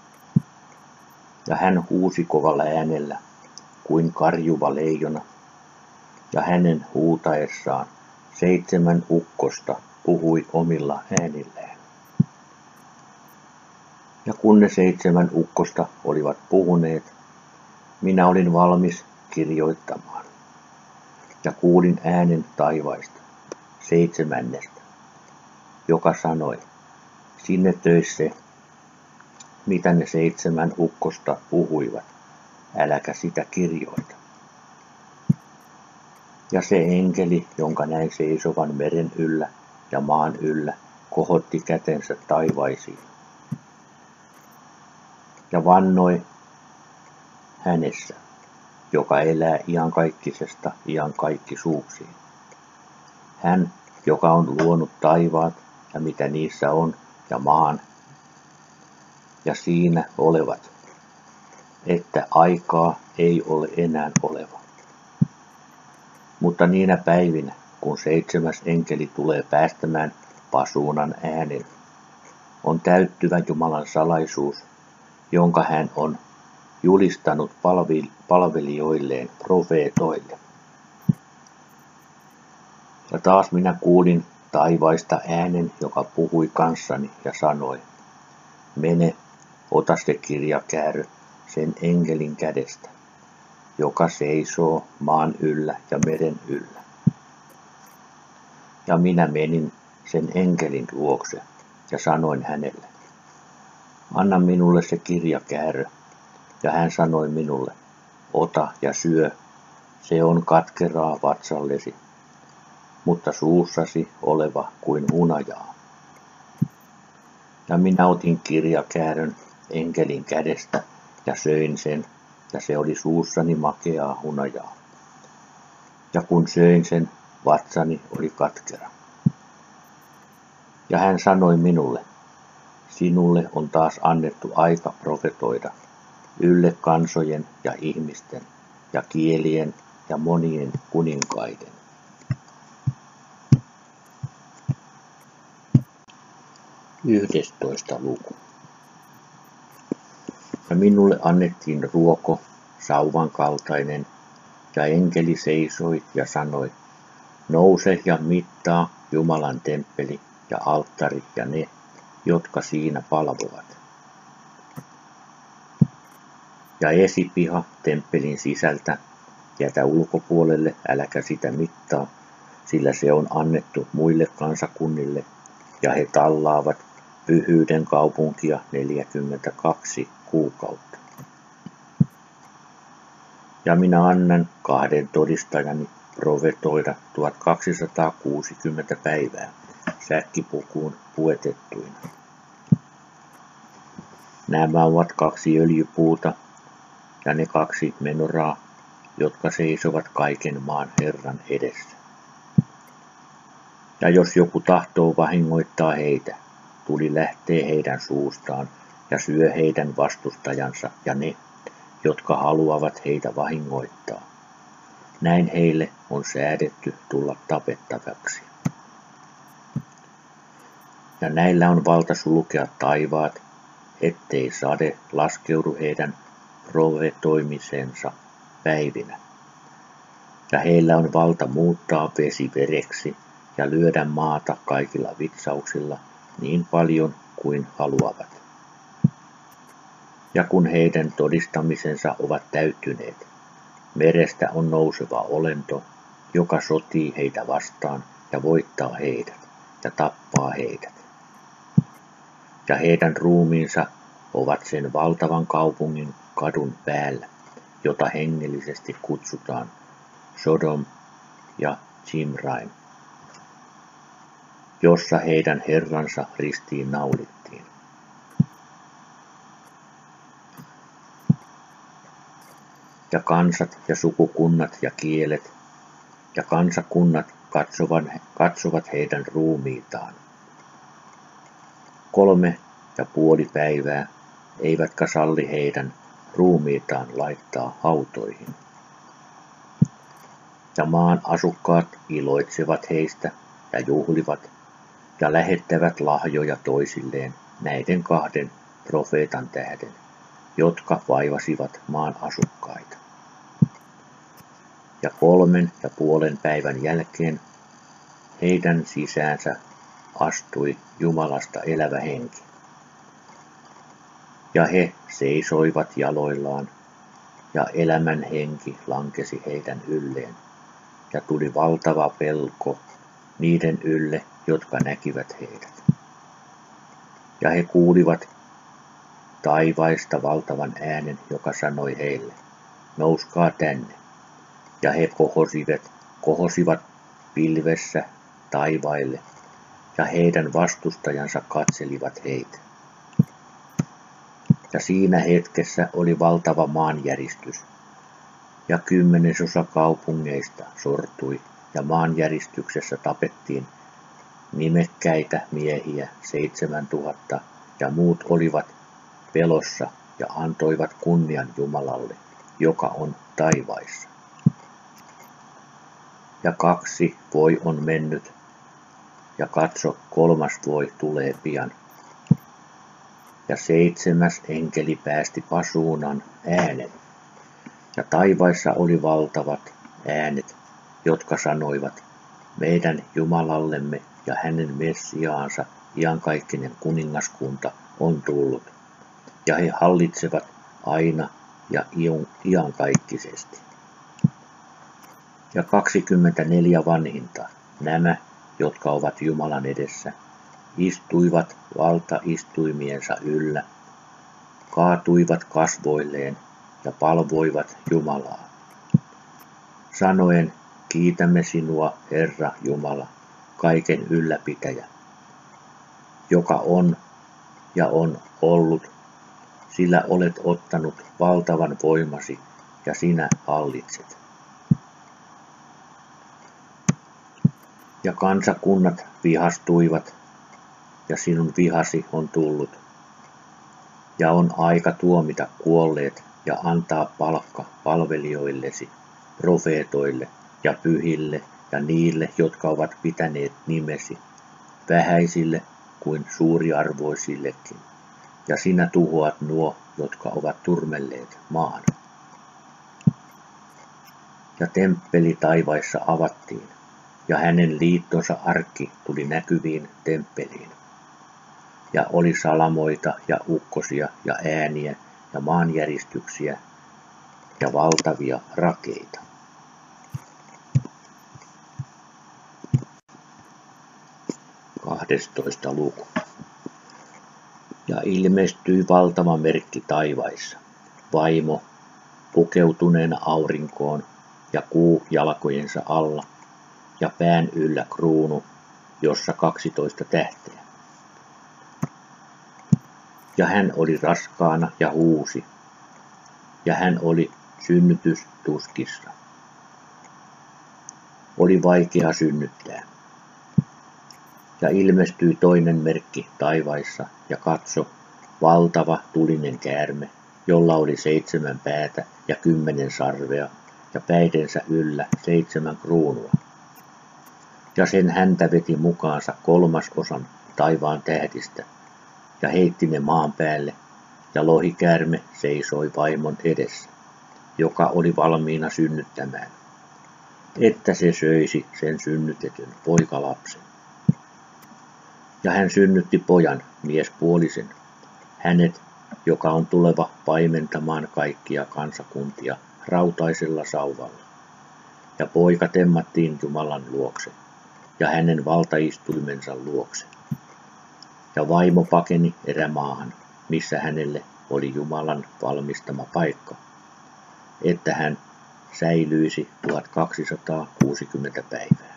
Ja hän huusi kovalla äänellä, kuin karjuva leijona, ja hänen huutaessaan 7 ukkosta puhui omilla äänillään. Ja kun ne 7 ukkosta olivat puhuneet, minä olin valmis kirjoittamaan. Ja kuulin äänen taivaista, 7., joka sanoi, sinne töissä, mitä ne 7 ukkosta puhuivat, äläkä sitä kirjoita. Ja se enkeli, jonka näin seisovan meren yllä ja maan yllä, kohotti kätensä taivaisiin. Ja vannoi hänessä, joka elää iankaikkisesta iankaikkisuuksiin. Hän, joka on luonut taivaat ja mitä niissä on, ja maan, ja siinä olevat, että aikaa ei ole enää oleva. Mutta niinä päivinä, kun 7. enkeli tulee päästämään pasuunan äänen, on täyttyvä Jumalan salaisuus, jonka hän on julistanut palvelijoilleen profeetoille. Ja taas minä kuulin taivaista äänen, joka puhui kanssani ja sanoi, mene, ota se kirjakäärö sen enkelin kädestä, joka seisoo maan yllä ja meren yllä. Ja minä menin sen enkelin luokse ja sanoin hänelle, anna minulle se kirjakäärö. Ja hän sanoi minulle, ota ja syö, se on katkeraa vatsallesi, mutta suussasi oleva kuin hunajaa. Ja minä otin kirjakäärön enkelin kädestä ja söin sen, ja se oli suussani makeaa hunajaa. Ja kun söin sen, vatsani oli katkera. Ja hän sanoi minulle, sinulle on taas annettu aika profetoida ylle kansojen ja ihmisten ja kielien ja monien kuninkaiden. 11. luku. Ja minulle annettiin ruoko, sauvan kaltainen, ja enkeli seisoi ja sanoi, nouse ja mittaa Jumalan temppeli ja alttari ja ne, jotka siinä palvovat. Ja esipiha temppelin sisältä jätä ulkopuolelle, äläkä sitä mittaa, sillä se on annettu muille kansakunnille, ja he tallaavat pyhyyden kaupunkia 42 kuukautta. Ja minä annan 2 todistajani profetoida 1260 päivää säkkipukuun puetettuina. Nämä ovat 2 öljypuuta ja ne 2 menoraa, jotka seisovat kaiken maan Herran edessä. Ja jos joku tahtoo vahingoittaa heitä, tuli lähtee heidän suustaan ja syö heidän vastustajansa ja ne, jotka haluavat heitä vahingoittaa. Näin heille on säädetty tulla tapettavaksi. Ja näillä on valta sulkea taivaat, ettei sade laskeudu heidän profetoimisensa päivinä. Ja heillä on valta muuttaa vesi vereksi ja lyödä maata kaikilla vitsauksilla niin paljon kuin haluavat. Ja kun heidän todistamisensa ovat täyttyneet, merestä on nouseva olento, joka sotii heitä vastaan ja voittaa heidät ja tappaa heidät. Ja heidän ruumiinsa ovat sen valtavan kaupungin kadun päällä, jota hengellisesti kutsutaan Sodom ja Zimraim, jossa heidän herransa ristiin naulittiin. Ja kansat ja sukukunnat ja kielet ja kansakunnat katsovat heidän ruumiitaan. 3,5 päivää eivätkä salli heidän ruumiitaan laittaa hautoihin. Ja maan asukkaat iloitsevat heistä ja juhlivat ja lähettävät lahjoja toisilleen näiden 2 profeetan tähden, jotka vaivasivat maan asukkaita. Ja 3,5 päivän jälkeen heidän sisäänsä astui Jumalasta elävä henki. Ja he seisoivat jaloillaan, ja elämän henki lankesi heidän ylleen, ja tuli valtava pelko niiden ylle, jotka näkivät heidät. Ja he kuulivat taivaista valtavan äänen, joka sanoi heille, nouskaa tänne. Ja he kohosivat pilvessä taivaille, ja heidän vastustajansa katselivat heitä. Ja siinä hetkessä oli valtava maanjäristys, ja 10% kaupungeista sortui, ja maanjäristyksessä tapettiin nimekkäitä miehiä 7,000, ja muut olivat pelossa ja antoivat kunnian Jumalalle, joka on taivaissa. Ja 2 voi on mennyt, ja katso, 3. voi tulee pian. Ja 7. enkeli päästi pasuunan äänen, ja taivaissa oli valtavat äänet, jotka sanoivat, meidän Jumalallemme ja hänen Messiaansa iankaikkinen kuningaskunta on tullut, ja he hallitsevat aina ja iankaikkisesti. Ja 24 vanhinta, nämä, jotka ovat Jumalan edessä, istuivat valtaistuimiensa yllä, kaatuivat kasvoilleen ja palvoivat Jumalaa, sanoen, kiitämme sinua, Herra Jumala, kaiken ylläpitäjä, joka on ja on ollut, sillä olet ottanut valtavan voimasi ja sinä hallitset. Ja kansakunnat vihastuivat, ja sinun vihasi on tullut, ja on aika tuomita kuolleet ja antaa palkka palvelijoillesi, profeetoille ja pyhille ja niille, jotka ovat pitäneet nimesi, vähäisille kuin suuriarvoisillekin, ja sinä tuhoat nuo, jotka ovat turmelleet maan. Ja temppeli taivaissa avattiin, ja hänen liittonsa arkki tuli näkyviin temppeliin. Ja oli salamoita ja ukkosia ja ääniä ja maanjäristyksiä ja valtavia rakeita. Kahdestoista luku. Ja ilmestyi valtava merkki taivaissa, vaimo pukeutuneena aurinkoon ja kuu jalkojensa alla, ja pään yllä kruunu, jossa 12 tähteä. Ja hän oli raskaana ja huusi, ja hän oli synnytystuskissa. Oli vaikea synnyttää. Ja ilmestyi toinen merkki taivaissa, ja katso, valtava tulinen käärme, jolla oli 7 päätä ja 10 sarvea, ja päidensä yllä 7 kruunua. Ja sen häntä veti mukaansa 1/3 taivaan tähdistä, ja heitti ne maan päälle, ja lohikäärme seisoi vaimon edessä, joka oli valmiina synnyttämään, että se söisi sen synnytetyn poikalapsen. Ja hän synnytti pojan, miespuolisen, hänet, joka on tuleva paimentamaan kaikkia kansakuntia rautaisella sauvalla. Ja poika temmattiin Jumalan luokse, ja hänen valtaistuimensa luokse. Ja vaimo pakeni erämaahan, missä hänelle oli Jumalan valmistama paikka, että hän säilyisi 1260 päivää.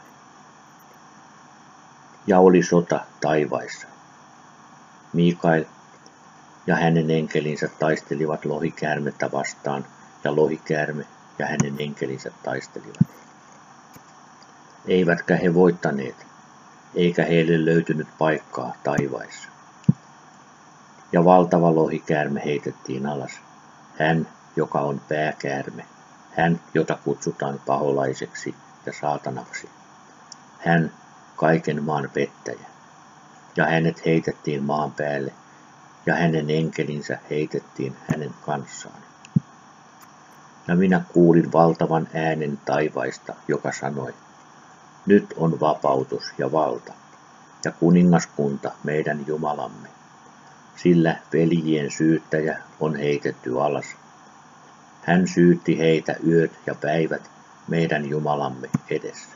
Ja oli sota taivaissa. Mikael ja hänen enkelinsä taistelivat lohikäärmettä vastaan, ja lohikäärme ja hänen enkelinsä taistelivat. Eivätkä he voittaneet, eikä heille löytynyt paikkaa taivaissa. Ja valtava lohikäärme heitettiin alas, hän, joka on pääkäärme, hän, jota kutsutaan paholaiseksi ja saatanaksi, hän, kaiken maan pettäjä. Ja hänet heitettiin maan päälle, ja hänen enkelinsä heitettiin hänen kanssaan. Ja minä kuulin valtavan äänen taivaista, joka sanoi, nyt on vapautus ja valta, ja kuningaskunta meidän Jumalamme, sillä veljien syyttäjä on heitetty alas. Hän syytti heitä yöt ja päivät meidän Jumalamme edessä.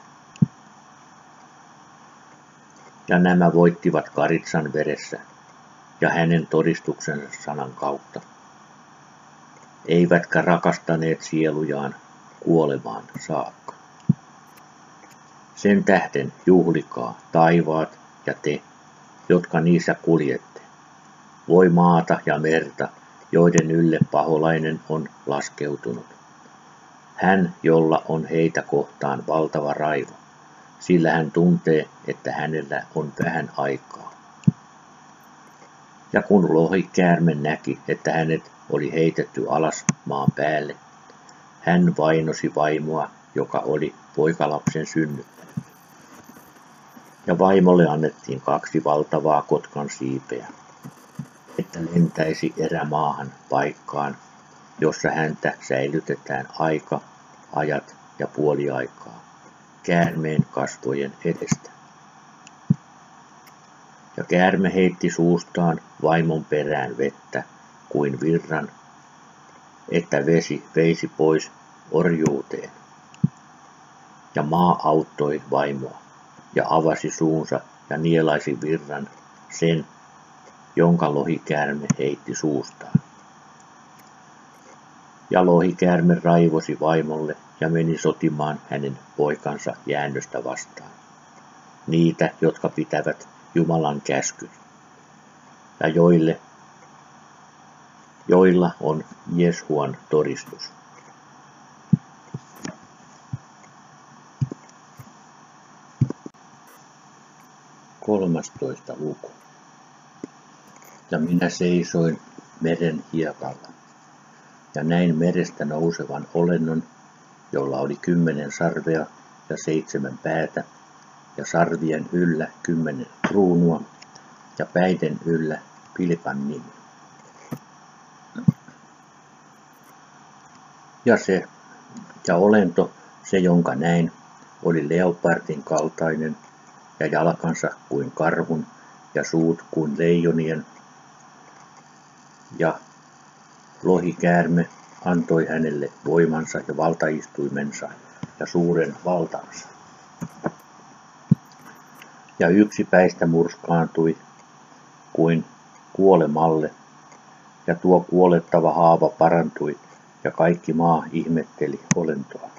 Ja nämä voittivat karitsan veressä ja hänen todistuksensa sanan kautta, eivätkä rakastaneet sielujaan kuolemaan saakka. Sen tähden juhlikaa taivaat ja te, jotka niissä kuljette, voi maata ja merta, joiden ylle paholainen on laskeutunut. Hän, jolla on heitä kohtaan valtava raivo, sillä hän tuntee, että hänellä on vähän aikaa. Ja kun lohikäärme näki, että hänet oli heitetty alas maan päälle, hän vainosi vaimoa, joka oli poikalapsen synnyttänyt. Ja vaimolle annettiin 2 valtavaa kotkan siipeä, että lentäisi erämaahan paikkaan, jossa häntä säilytetään aika, ajat ja puoliaikaa, käärmeen kasvojen edestä. Ja käärme heitti suustaan vaimon perään vettä kuin virran, että vesi veisi pois orjuuteen. Ja maa auttoi vaimoa. ja avasi suunsa ja nielaisi virran sen, jonka lohikäärme heitti suustaan. Ja lohikäärme raivosi vaimolle ja meni sotimaan hänen poikansa jäännöstä vastaan, niitä, jotka pitävät Jumalan käskyt, ja joilla on Jeshuan todistus. Kolmastoista luku. Ja minä seisoin meren hiekalla, ja näin merestä nousevan olennon, jolla oli 10 sarvea ja 7 päätä, ja sarvien yllä 10 kruunua, ja päiden yllä Pilkan nimi. Ja olento, se jonka näin, oli leopardin kaltainen, ja jalkansa kuin karhun, ja suut kuin leijonien, ja lohikäärme antoi hänelle voimansa ja valtaistuimensa ja suuren valtansa. Ja yksi päistä murskaantui kuin kuolemalle, ja tuo kuolettava haava parantui, ja kaikki maa ihmetteli olentoa.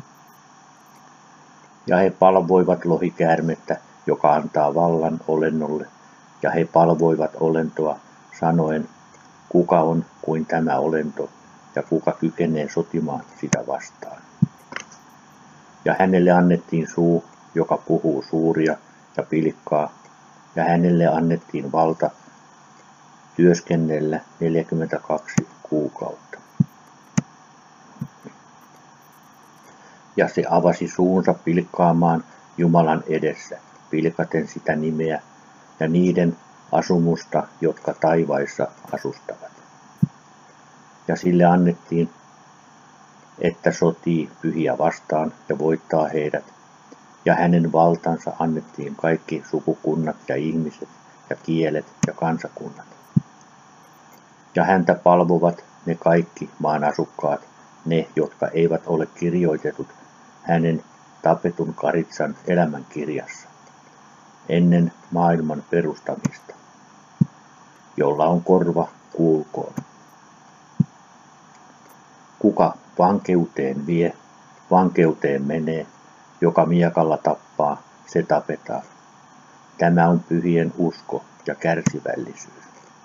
Ja he palvoivat lohikäärmettä, joka antaa vallan olennolle, ja he palvoivat olentoa sanoen, kuka on kuin tämä olento, ja kuka kykenee sotimaan sitä vastaan. Ja hänelle annettiin suu, joka puhuu suuria ja pilkkaa, ja hänelle annettiin valta työskennellä 42 kuukautta. Ja se avasi suunsa pilkkaamaan Jumalan edessä, pilkaten sitä nimeä ja niiden asumusta, jotka taivaissa asustavat. Ja sille annettiin, että sotii pyhiä vastaan ja voittaa heidät, ja hänen valtansa annettiin kaikki sukukunnat ja ihmiset ja kielet ja kansakunnat. Ja häntä palvovat ne kaikki maan asukkaat, ne, jotka eivät ole kirjoitetut hänen tapetun Karitsan elämänkirjassa ennen maailman perustamista. Jolla on korva, kuulkoon. Kuka vankeuteen vie, vankeuteen menee, joka miekalla tappaa, se tapetaan. Tämä on pyhien usko ja kärsivällisyys.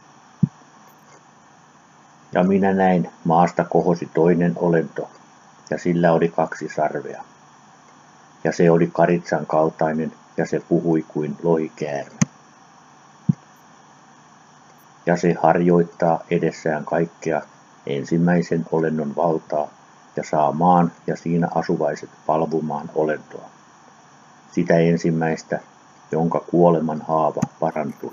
Ja minä näin, maasta kohosi toinen olento, ja sillä oli 2 sarvea. Ja se oli Karitsan kaltainen, ja se puhui kuin lohikäärme. Ja se harjoittaa edessään kaikkea ensimmäisen olennon valtaa, ja saa maan ja siinä asuvaiset palvomaan olentoa. Sitä ensimmäistä, jonka kuoleman haava parantui.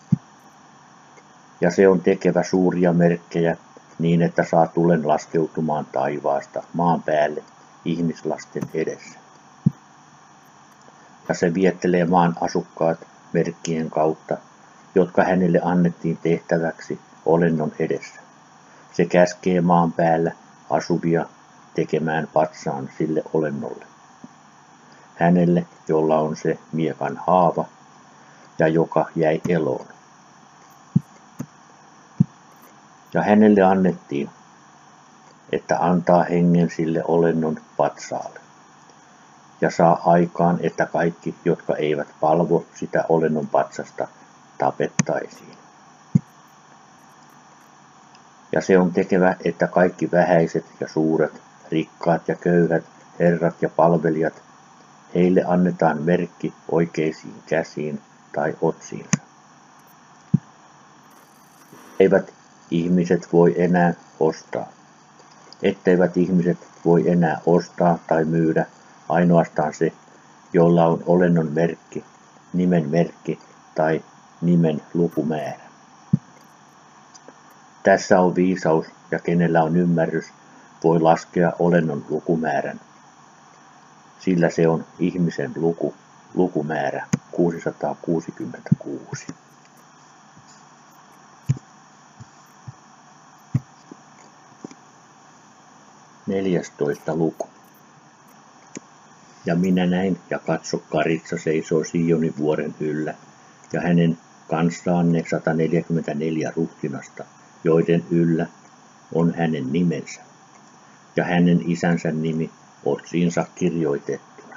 Ja se on tekevä suuria merkkejä, niin että saa tulen laskeutumaan taivaasta maan päälle ihmislasten edessä. Ja se viettelee maan asukkaat merkkien kautta, jotka hänelle annettiin tehtäväksi olennon edessä. Se käskee maan päällä asuvia tekemään patsaan sille olennolle. Hänelle, jolla on se miekan haava ja joka jäi eloon. Ja hänelle annettiin, että antaa hengen sille olennon patsaalle. Ja saa aikaan, että kaikki, jotka eivät palvo sitä olennon patsasta, tapettaisiin. Ja se on tekevä, että kaikki vähäiset ja suuret, rikkaat ja köyhät, herrat ja palvelijat, heille annetaan merkki oikeisiin käsiin tai otsiinsa. Eivät ihmiset voi enää ostaa. Etteivät ihmiset voi enää ostaa tai myydä, ainoastaan se, jolla on olennon merkki, nimen merkki tai nimen lukumäärä. Tässä on viisaus, ja kenellä on ymmärrys, voi laskea olennon lukumäärän, sillä se on ihmisen lukumäärä 666. Neljästoista luku. Ja minä näin, ja katso, Karitsa seisoo Sionin vuoren yllä, ja hänen kanssaan ne 144 ruhtinasta, joiden yllä on hänen nimensä, ja hänen isänsä nimi otsiinsa kirjoitettuna.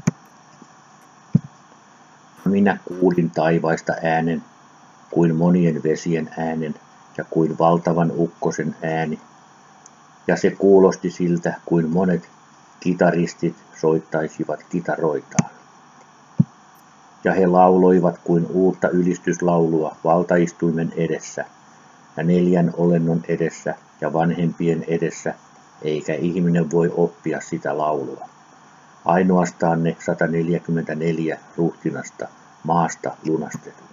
Minä kuulin taivaista äänen, kuin monien vesien äänen, ja kuin valtavan ukkosen ääni, ja se kuulosti siltä, kuin monet kitaristit soittaisivat kitaroitaan. Ja he lauloivat kuin uutta ylistyslaulua valtaistuimen edessä, ja 4 olennon edessä ja vanhempien edessä, eikä ihminen voi oppia sitä laulua. Ainoastaan ne 144 ruhtinasta maasta lunastetut.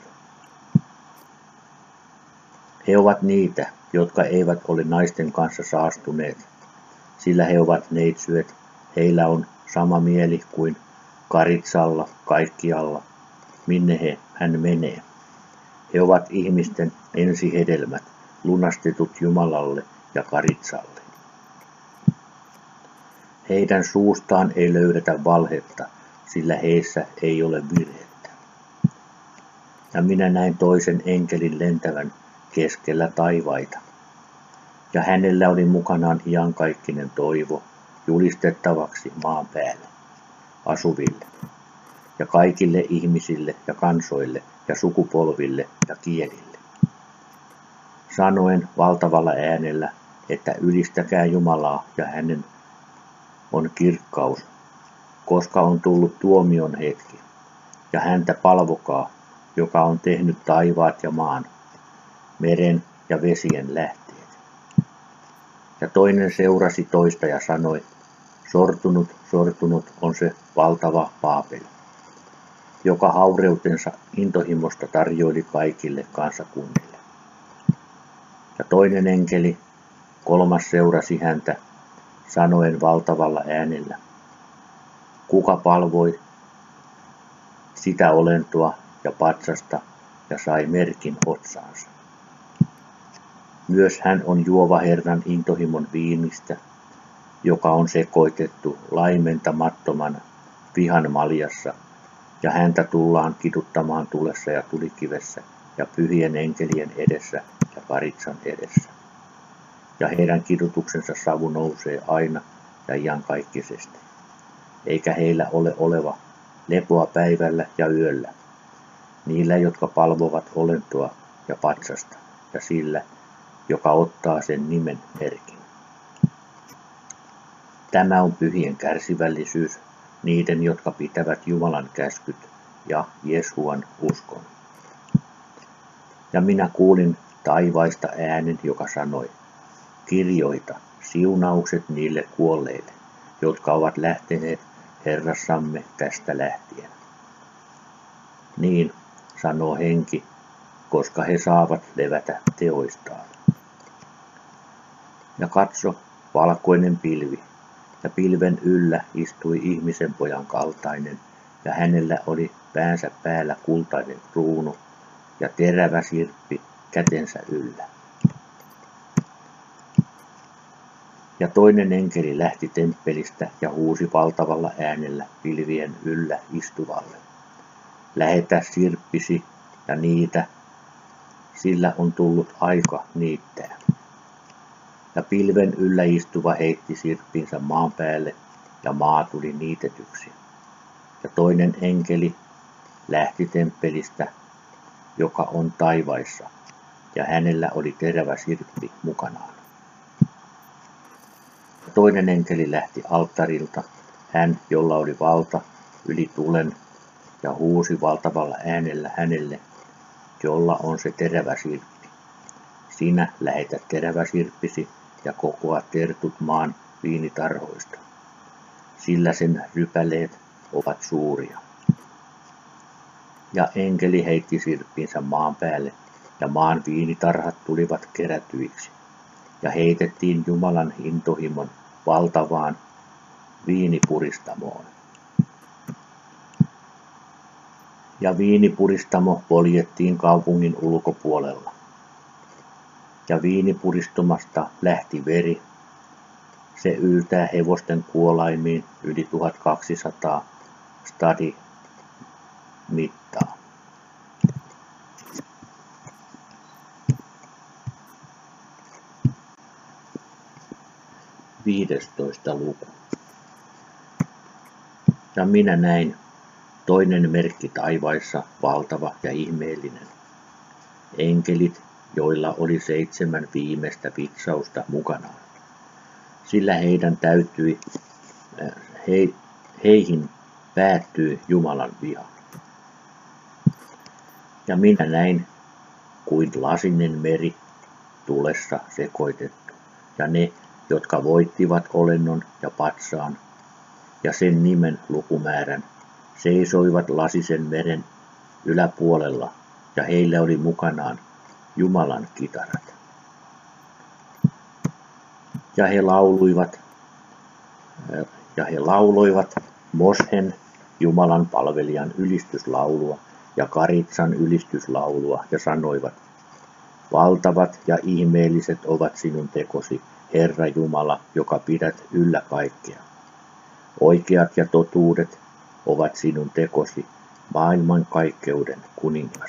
He ovat niitä, jotka eivät ole naisten kanssa saastuneet, sillä he ovat neitsyet, heillä on sama mieli kuin Karitsalla kaikkialla, minne hän menee. He ovat ihmisten ensihedelmät, lunastetut Jumalalle ja Karitsalle. Heidän suustaan ei löydetä valhetta, sillä heissä ei ole virhettä. Ja minä näin toisen enkelin lentävän keskellä taivaita. Ja hänellä oli mukanaan iankaikkinen toivo julistettavaksi maan päälle, asuville, ja kaikille ihmisille ja kansoille ja sukupolville ja kielille. Sanoen valtavalla äänellä, että ylistäkää Jumalaa ja hänen on kirkkaus, koska on tullut tuomion hetki, ja häntä palvokaa, joka on tehnyt taivaat ja maan, meren ja vesien lähteet. Ja toinen seurasi toista ja sanoi, sortunut, sortunut on se valtava Paapel, joka haureutensa intohimosta tarjoili kaikille kansakunnille. Ja toinen enkeli, kolmas seurasi häntä, sanoen valtavalla äänellä, kuka palvoi sitä olentoa ja patsasta ja sai merkin otsaansa. Myös hän on juova Herran intohimon viinistä, joka on sekoitettu laimentamattoman vihan maljassa, ja häntä tullaan kiduttamaan tulessa ja tulikivessä ja pyhien enkelien edessä ja Karitsan edessä. Ja heidän kidutuksensa savu nousee aina ja iankaikkisesti, eikä heillä ole oleva lepoa päivällä ja yöllä, niillä, jotka palvovat olentoa ja patsasta, ja sillä, joka ottaa sen nimen merkin. Tämä on pyhien kärsivällisyys, niiden, jotka pitävät Jumalan käskyt ja Jeshuan uskon. Ja minä kuulin taivaista äänen, joka sanoi, kirjoita siunaukset niille kuolleille, jotka ovat lähteneet Herrassamme tästä lähtien. Niin, sanoo henki, koska he saavat levätä teoistaan. Ja katso, valkoinen pilvi, ja pilven yllä istui ihmisen pojan kaltainen, ja hänellä oli päänsä päällä kultainen kruunu ja terävä sirppi kätensä yllä. Ja toinen enkeli lähti temppelistä ja huusi valtavalla äänellä pilvien yllä istuvalle. Lähetä sirppisi ja niitä, sillä on tullut aika niittää. Ja pilven yllä istuva heitti sirppinsä maan päälle, ja maa tuli niitetyksi. Ja toinen enkeli lähti temppelistä, joka on taivaissa, ja hänellä oli terävä sirppi mukanaan. Ja toinen enkeli lähti alttarilta, hän, jolla oli valta yli tulen, ja huusi valtavalla äänellä hänelle, jolla on se terävä sirppi. Sinä lähetä terävä sirppisi ja kokoa tertut maan viinitarhoista, sillä sen rypäleet ovat suuria. Ja enkeli heitti sirppinsä maan päälle, ja maan viinitarhat tulivat kerätyiksi, ja heitettiin Jumalan intohimon valtavaan viinipuristamoon. Ja viinipuristamo poljettiin kaupungin ulkopuolella. Ja viinipuristumasta lähti veri, Se yltää hevosten kuolaimiin yli 1200 stadi mittaa. Viidestoista luku. Ja minä näin toinen merkki taivaissa, valtava ja ihmeellinen. Enkelit, joilla oli 7 viimeistä vitsausta mukanaan. Sillä heidän täytyi, heihin päättyi Jumalan viha. Ja minä näin kuin lasinen meri tulessa sekoitettu, ja ne, jotka voittivat olennon ja patsaan ja sen nimen lukumäärän, seisoivat lasisen meren yläpuolella, ja heillä oli mukanaan Jumalan kitarat. Ja he lauloivat Moshen, Jumalan palvelijan ylistyslaulua ja Karitsan ylistyslaulua ja sanoivat: valtavat ja ihmeelliset ovat sinun tekosi, Herra Jumala, joka pidät yllä kaikkea. Oikeat ja totuudet ovat sinun tekosi, maailmankaikkeuden kuningas.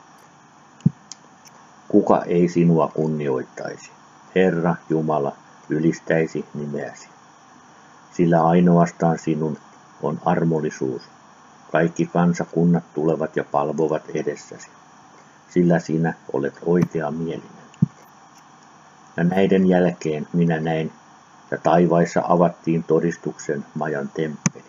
Kuka ei sinua kunnioittaisi? Herra Jumala ylistäisi nimeäsi. Sillä ainoastaan sinun on armollisuus. Kaikki kansakunnat tulevat ja palvovat edessäsi, sillä sinä olet oikeamielinen. Ja näiden jälkeen minä näin, ja taivaissa avattiin todistuksen majan temppeli.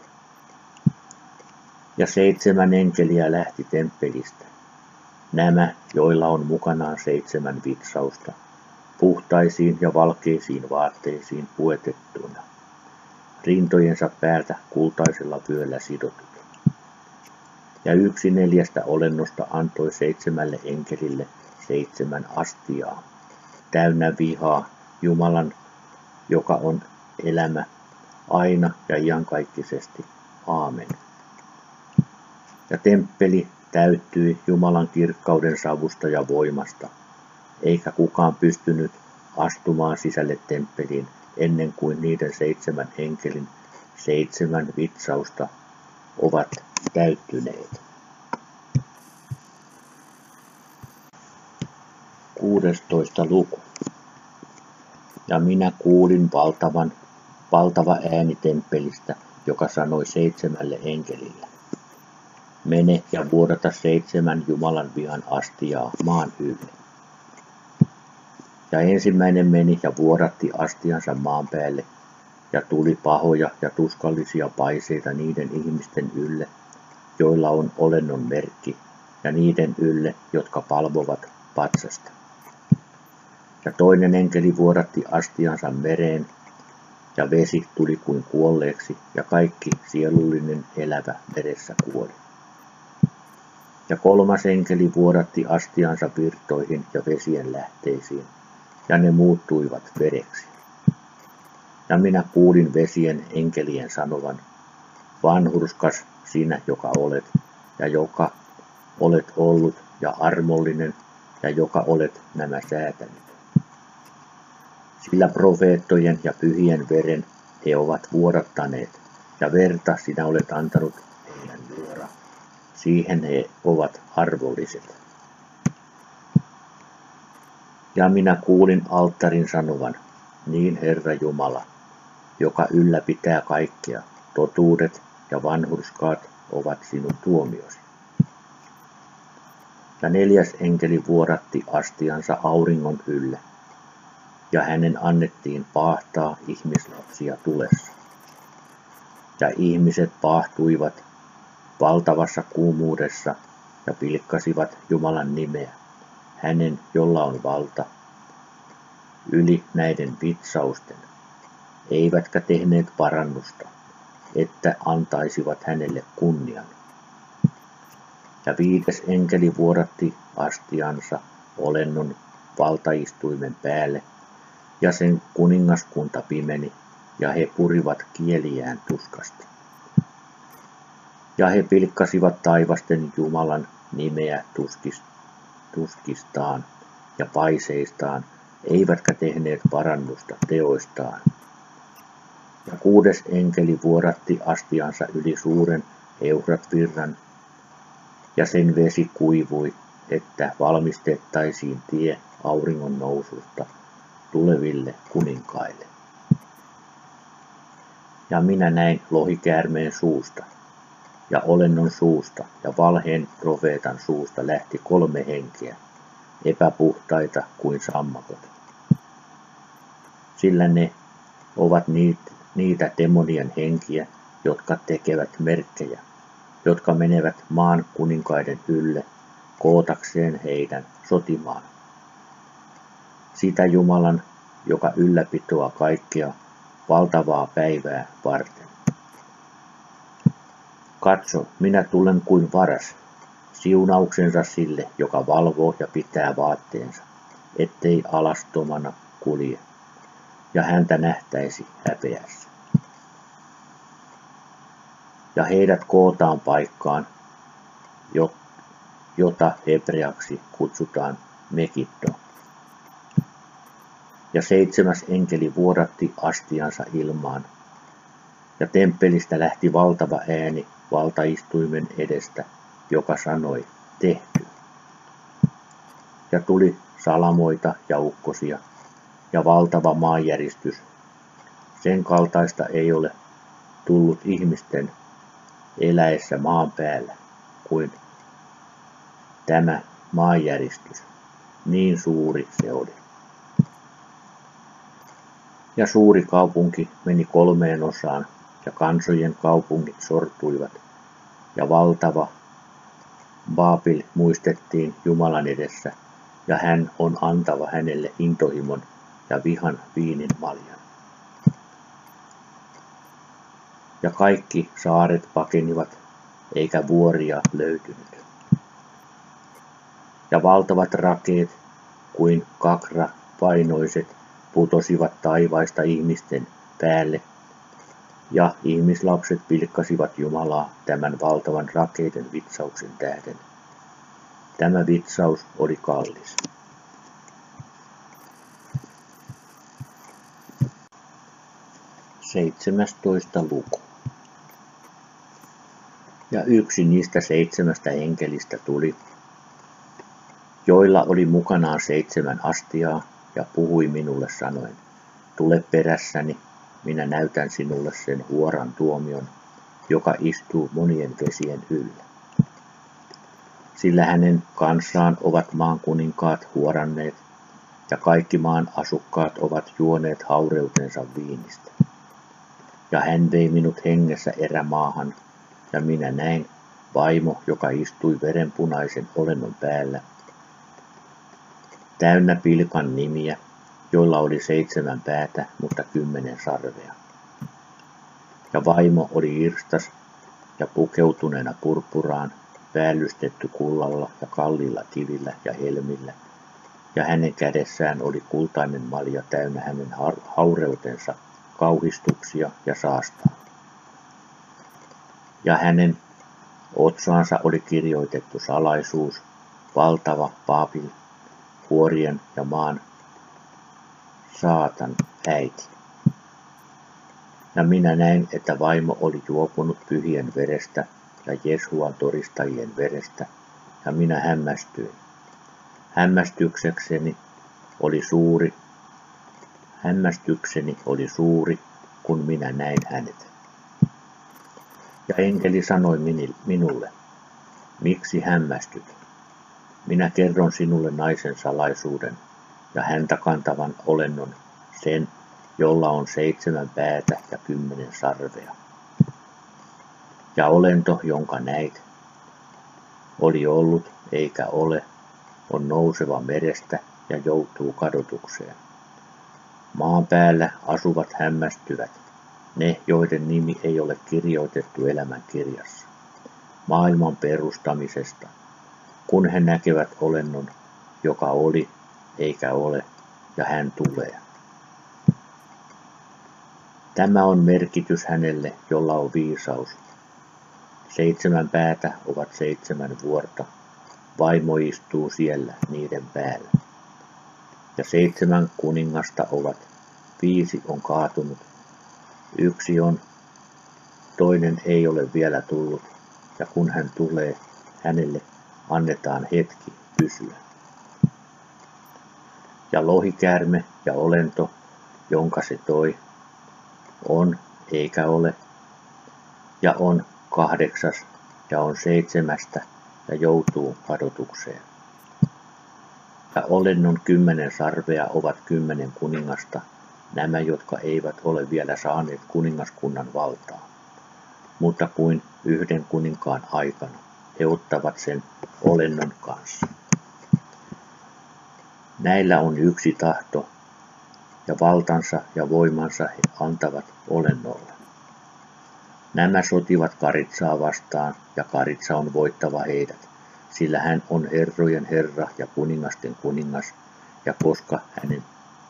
Ja 7 enkeliä lähti temppelistä, nämä, joilla on mukanaan 7 vitsausta, puhtaisiin ja valkeisiin vaatteisiin puetettuina, rintojensa päältä kultaisella vyöllä sidotut. Ja 1 4 olennosta antoi 7 enkelille 7 astiaa, täynnä vihaa Jumalan, joka on elämä aina ja iankaikkisesti. Aamen. Ja temppeli täyttyi Jumalan kirkkauden savusta ja voimasta, eikä kukaan pystynyt astumaan sisälle temppeliin ennen kuin niiden 7 enkelin 7 vitsausta ovat täyttyneet. 16. luku. Ja minä kuulin valtava ääni temppelistä, joka sanoi 7 enkelille: mene ja vuodata 7 Jumalan vihan astiaa maan ylle. Ja ensimmäinen meni ja vuodatti astiansa maan päälle, ja tuli pahoja ja tuskallisia paiseita niiden ihmisten ylle, joilla on olennon merkki, ja niiden ylle, jotka palvovat patsasta. Ja toinen enkeli vuodatti astiansa mereen, ja vesi tuli kuin kuolleeksi, ja kaikki sielullinen elävä meressä kuoli. Ja 3. enkeli vuodatti astiansa virtoihin ja vesien lähteisiin, ja ne muuttuivat vereksi. Ja minä kuulin vesien enkelien sanovan: vanhurskas sinä, joka olet, ja joka olet ollut, ja armollinen, ja joka olet nämä säätänyt. Sillä profeettojen ja pyhien veren he ovat vuodattaneet, ja verta sinä olet antanut heidän juoda. Siihen he ovat arvolliset. Ja minä kuulin alttarin sanovan: niin Herra Jumala, joka ylläpitää kaikkea, totuudet ja vanhurskaat ovat sinun tuomiosi. Ja 4. enkeli vuodatti astiansa auringon ylle, ja hänen annettiin paahtaa ihmislapsia tulessa. Ja ihmiset paahtuivat valtavassa kuumuudessa ja pilkkasivat Jumalan nimeä, hänen, jolla on valta, yli näiden vitsausten, eivätkä tehneet parannusta, että antaisivat hänelle kunnian. Ja 5. enkeli vuodatti astiansa olennon valtaistuimen päälle, ja sen kuningaskunta pimeni, ja he purivat kieliään tuskasta. Ja he pilkkasivat taivasten Jumalan nimeä tuskistaan ja paiseistaan, eivätkä tehneet parannusta teoistaan. Ja 6. enkeli vuoratti astiansa yli suuren Eufrat-virran, ja sen vesi kuivui, että valmistettaisiin tie auringon noususta tuleville kuninkaille. Ja minä näin lohikäärmeen suusta ja olennon suusta ja valheen profeetan suusta lähti 3 henkeä, epäpuhtaita kuin sammakot. Sillä ne ovat niitä demonien henkiä, jotka tekevät merkkejä, jotka menevät maan kuninkaiden ylle kootakseen heidän sotimaan. Sitä Jumalan, joka ylläpitoa kaikkea valtavaa päivää varten. Katso, minä tulen kuin varas, siunauksensa sille, joka valvoo ja pitää vaatteensa, ettei alastomana kulje, ja häntä nähtäisi häpeässä. Ja heidät kootaan paikkaan, jota hebreaksi kutsutaan Megiddo. Ja 7. enkeli vuodatti astiansa ilmaan, ja temppelistä lähti valtava ääni valtaistuimen edestä, joka sanoi, tehty. Ja tuli salamoita ja ukkosia, ja valtava maanjäristys. Sen kaltaista ei ole tullut ihmisten eläessä maan päällä kuin tämä maanjäristys. Niin suuri se oli. Ja suuri kaupunki meni 3 osaan, ja kansojen kaupungit sortuivat, ja valtava Baabil muistettiin Jumalan edessä, ja hän on antava hänelle intohimon ja vihan viinin maljan. Ja kaikki saaret pakenivat, eikä vuoria löytynyt. Ja valtavat rakeet kuin kakra painoiset putosivat taivaista ihmisten päälle, ja ihmislapset pilkkasivat Jumalaa tämän valtavan rakeiden vitsauksen tähden. Tämä vitsaus oli kallis. Seitsemästoista luku. Ja yksi niistä 7 enkelistä tuli, joilla oli mukanaan 7 astiaa, ja puhui minulle sanoen, tule perässäni, minä näytän sinulle sen huoran tuomion, joka istuu monien vesien yllä. Sillä hänen kanssaan ovat maan kuninkaat huoranneet, ja kaikki maan asukkaat ovat juoneet haureutensa viinistä. Ja hän vei minut hengessä erämaahan, ja minä näin vaimo, joka istui verenpunaisen olennon päällä, täynnä pilkan nimiä, joilla oli 7 päätä, mutta 10 sarvea. Ja vaimo oli irstas ja pukeutuneena purppuraan, päällystetty kullalla ja kalliilla kivillä ja helmillä, ja hänen kädessään oli kultainen malja täynnä hänen haureutensa, kauhistuksia ja saastaa. Ja hänen otsaansa oli kirjoitettu salaisuus, valtava Baabil, vuorien ja maan saatan äiti. Ja minä näin, että vaimo oli juopunut pyhien verestä ja Jeshuan todistajien verestä, ja minä hämmästyin. Hämmästykseni oli suuri, kun minä näin hänet. Ja enkeli sanoi minulle, miksi hämmästyt? Minä kerron sinulle naisen salaisuuden ja häntä kantavan olennon, sen, jolla on 7 päätä ja 10 sarvea. Ja olento, jonka näit, oli ollut eikä ole, on nouseva merestä ja joutuu kadotukseen. Maan päällä asuvat hämmästyvät, ne, joiden nimi ei ole kirjoitettu elämän kirjassa, maailman perustamisesta, kun he näkevät olennon, joka oli eikä ole, ja hän tulee. Tämä on merkitys hänelle, jolla on viisaus. 7 päätä ovat 7 vuorta, vaimo istuu siellä niiden päällä. Ja 7 kuningasta ovat, 5 on kaatunut, Yksi on, toinen ei ole vielä tullut, ja kun hän tulee, hänelle annetaan hetki pysyä. Ja lohikäärme ja olento, jonka se toi, on eikä ole, ja on 8 ja on 7 ja joutuu kadotukseen. Ja olennon 10 sarvea ovat 10 kuningasta, nämä jotka eivät ole vielä saaneet kuningaskunnan valtaa, mutta kuin 1 kuninkaan aikana he ottavat sen olennon kanssa. Näillä on yksi tahto, ja valtansa ja voimansa he antavat olennolle. Nämä sotivat Karitsaa vastaan, ja Karitsa on voittava heidät, sillä hän on herrojen herra ja kuningasten kuningas, ja koska hänen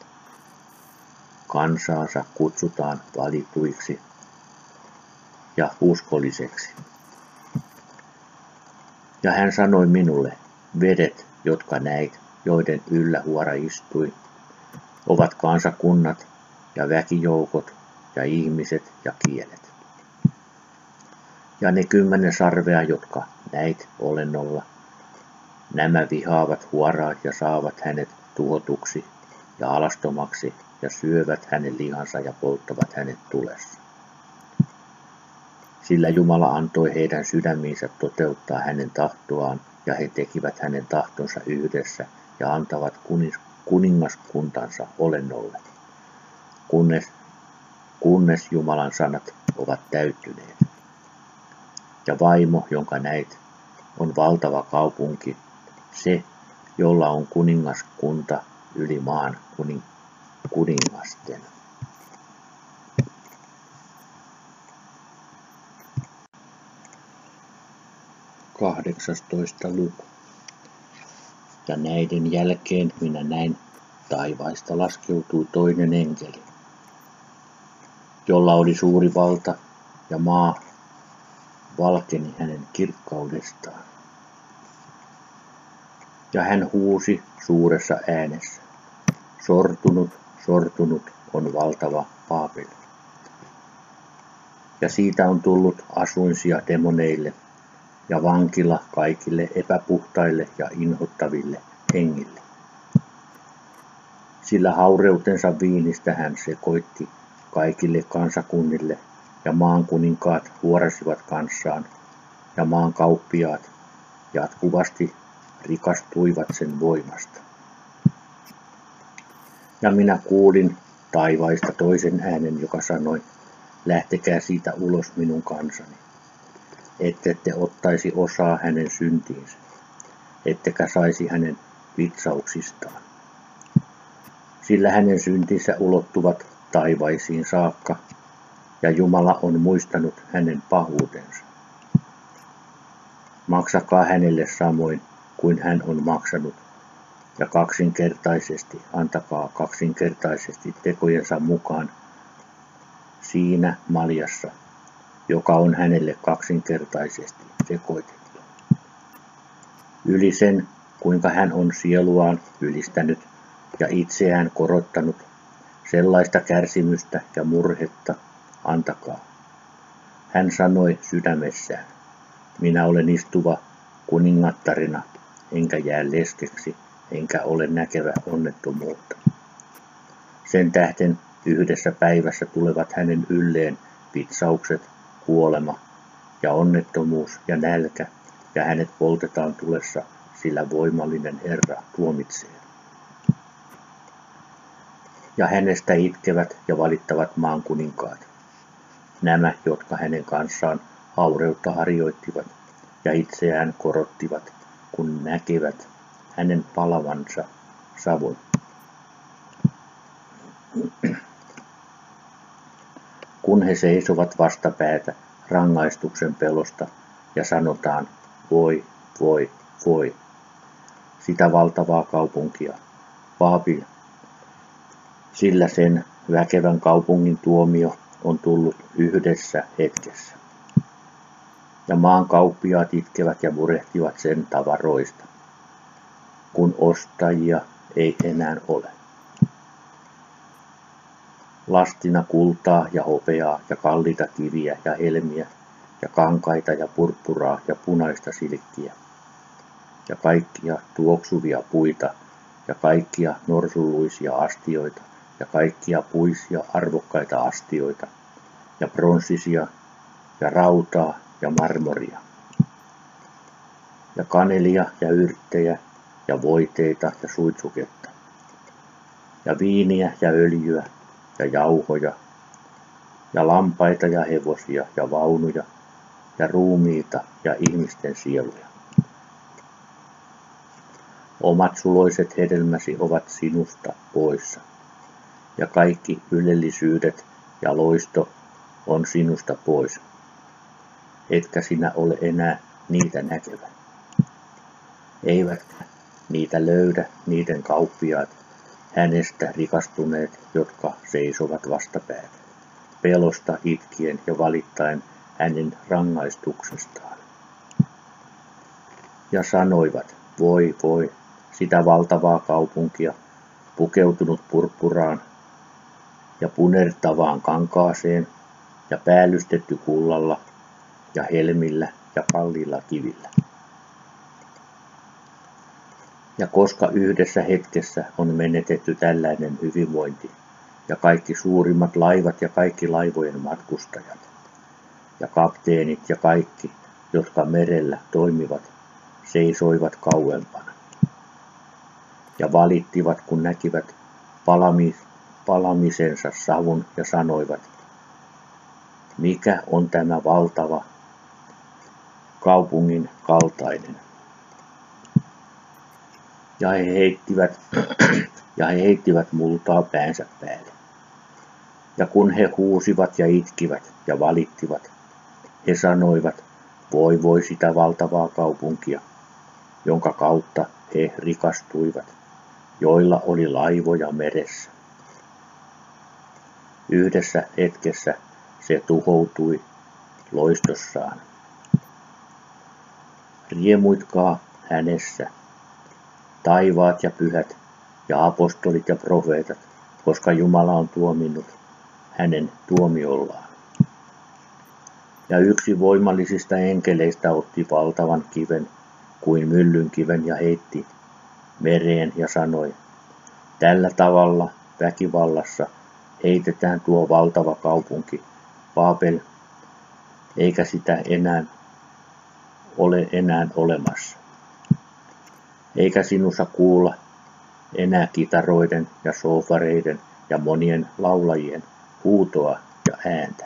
kansaansa kutsutaan valituiksi ja uskolliseksi. Ja hän sanoi minulle, vedet, jotka näit, joiden yllä huora istui, ovat kansakunnat ja väkijoukot ja ihmiset ja kielet. Ja ne 10 sarvea, jotka näit olennolla, nämä vihaavat huoraa ja saavat hänet tuhotuksi ja alastomaksi ja syövät hänen lihansa ja polttavat hänet tulessa. Sillä Jumala antoi heidän sydämiinsä toteuttaa hänen tahtoaan, ja he tekivät hänen tahtonsa yhdessä ja antavat kuningaskuntansa olennolle, kunnes Jumalan sanat ovat täyttyneet. Ja vaimo, jonka näit, on valtava kaupunki, se, jolla on kuningaskunta yli maan kuningasten. 18. luku. Ja näiden jälkeen minä näin, taivaista laskeutui toinen enkeli, jolla oli suuri valta, ja maa valkeni hänen kirkkaudestaan. Ja hän huusi suuressa äänessä, sortunut, sortunut on valtava Baabel. Ja siitä on tullut asuinsia demoneille ja vankila kaikille epäpuhtaille ja inhottaville hengille. Sillä haureutensa viinistä hän sekoitti kaikille kansakunnille, ja maan kuninkaat huorasivat kanssaan, ja maan kauppiaat jatkuvasti rikastuivat sen voimasta. Ja minä kuulin taivaista toisen äänen, joka sanoi, lähtekää siitä ulos minun kansani, ettette ottaisi osaa hänen syntiinsä, ettekä saisi hänen vitsauksistaan. Sillä hänen syntinsä ulottuvat taivaisiin saakka, ja Jumala on muistanut hänen pahuutensa. Maksakaa hänelle samoin kuin hän on maksanut, ja kaksinkertaisesti antakaa kaksinkertaisesti tekojensa mukaan siinä maljassa, joka on hänelle kaksinkertaisesti sekoitettu. Yli sen, kuinka hän on sieluaan ylistänyt ja itseään korottanut, sellaista kärsimystä ja murhetta antakaa. Hän sanoi sydämessään, minä olen istuva kuningattarina, enkä jää leskeksi, enkä ole näkevä onnettomuutta. Sen tähden yhdessä päivässä tulevat hänen ylleen vitsaukset, kuolema ja onnettomuus ja nälkä, ja hänet poltetaan tulessa, sillä voimallinen Herra tuomitsee. Ja hänestä itkevät ja valittavat maan kuninkaat, nämä, jotka hänen kanssaan haureutta harjoittivat ja itseään korottivat, kun näkevät hänen palavansa savun. Kun he seisovat vastapäätä rangaistuksen pelosta ja sanotaan, voi, voi, voi, sitä valtavaa kaupunkia, Baabil, sillä sen väkevän kaupungin tuomio on tullut yhdessä hetkessä. Ja maan kauppiaat itkevät ja murehtivat sen tavaroista, kun ostajia ei enää ole. lastina kultaa ja hopeaa ja kalliita kiviä ja helmiä ja kankaita ja purppuraa ja punaista silkkiä ja kaikkia tuoksuvia puita ja kaikkia norsulluisia astioita ja kaikkia puisia arvokkaita astioita ja pronssisia ja rautaa ja marmoria ja kanelia ja yrttejä ja voiteita ja suitsuketta ja viiniä ja öljyä ja jauhoja ja lampaita ja hevosia ja vaunuja ja ruumiita ja ihmisten sieluja. Omat suloiset hedelmäsi ovat sinusta poissa, ja kaikki ylellisyydet ja loisto on sinusta pois, etkä sinä ole enää niitä näkevä. Eivätkä niitä löydä niiden kauppiaat, hänestä rikastuneet, jotka seisovat vastapäätä, pelosta itkien ja valittaen hänen rangaistuksestaan. Ja sanoivat, voi voi, sitä valtavaa kaupunkia, pukeutunut purppuraan ja punertavaan kankaaseen ja päällystetty kullalla ja helmillä ja kalliilla kivillä. Ja koska yhdessä hetkessä on menetetty tällainen hyvinvointi, ja kaikki suurimmat laivat ja kaikki laivojen matkustajat, ja kapteenit ja kaikki, jotka merellä toimivat, seisoivat kauempana. Ja valittivat, kun näkivät palamisensa savun ja sanoivat, mikä on tämä valtava kaupungin kaltainen. Ja he heittivät multaa päänsä päälle. Ja kun he huusivat ja itkivät ja valittivat, he sanoivat, voi voi sitä valtavaa kaupunkia, jonka kautta he rikastuivat, joilla oli laivoja meressä. Yhdessä hetkessä se tuhoutui loistossaan. Riemuitkaa hänessä, taivaat ja pyhät ja apostolit ja profeetat, koska Jumala on tuominnut hänen tuomiollaan. Ja yksi voimallisista enkeleistä otti valtavan kiven kuin myllynkiven ja heitti mereen ja sanoi, tällä tavalla väkivallassa heitetään tuo valtava kaupunki, Babel, eikä sitä ole enää olemassa. Eikä sinussa kuulla enää kitaroiden ja sofareiden ja monien laulajien huutoa ja ääntä.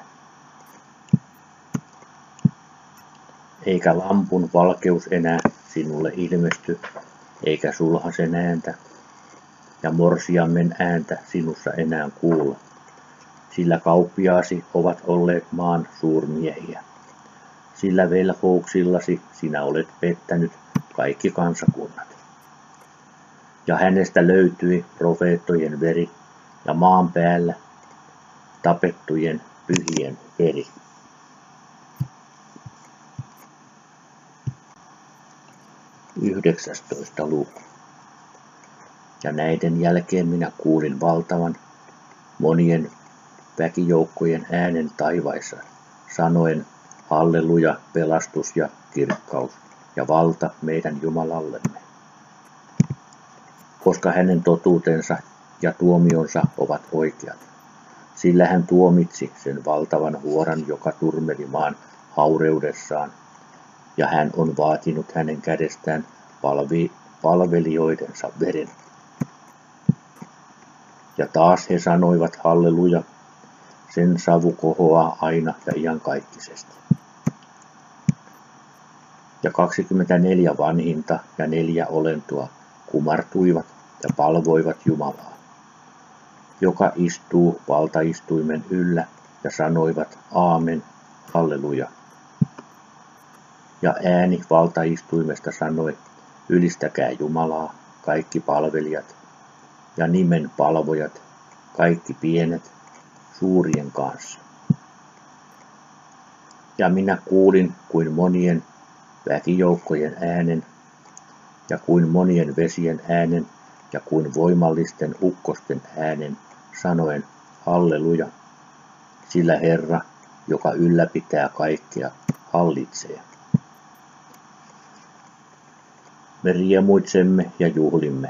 Eikä lampun valkeus enää sinulle ilmesty, eikä sulhasen ääntä ja morsiammen ääntä sinussa enää kuulla, sillä kauppiaasi ovat olleet maan suurmiehiä. Sillä velhouksillasi sinä olet pettänyt kaikki kansakunnat. Ja hänestä löytyi profeettojen veri ja maan päällä tapettujen pyhien veri. Yhdeksästoista luku. Ja näiden jälkeen minä kuulin valtavan monien väkijoukkojen äänen taivaissa, sanoen halleluja, pelastus ja kirkkaus ja valta meidän Jumalallemme. Koska hänen totuutensa ja tuomionsa ovat oikeat. Sillä hän tuomitsi sen valtavan huoran, joka turmeli maan haureudessaan, ja hän on vaatinut hänen kädestään palvelijoidensa veren. Ja taas he sanoivat halleluja, sen savu kohoaa aina ja iankaikkisesti. Ja 24 vanhinta ja 4 olentoa kumartuivat ja palvoivat Jumalaa, joka istuu valtaistuimen yllä, ja sanoivat aamen, halleluja. Ja ääni valtaistuimesta sanoi, ylistäkää Jumalaa, kaikki palvelijat ja nimen palvojat, kaikki pienet, suurien kanssa. Ja minä kuulin kuin monien väkijoukkojen äänen, ja kuin monien vesien äänen, ja kuin voimallisten ukkosten äänen, sanoen halleluja, sillä Herra, joka ylläpitää kaikkea, hallitsee. Me riemuitsemme ja juhlimme.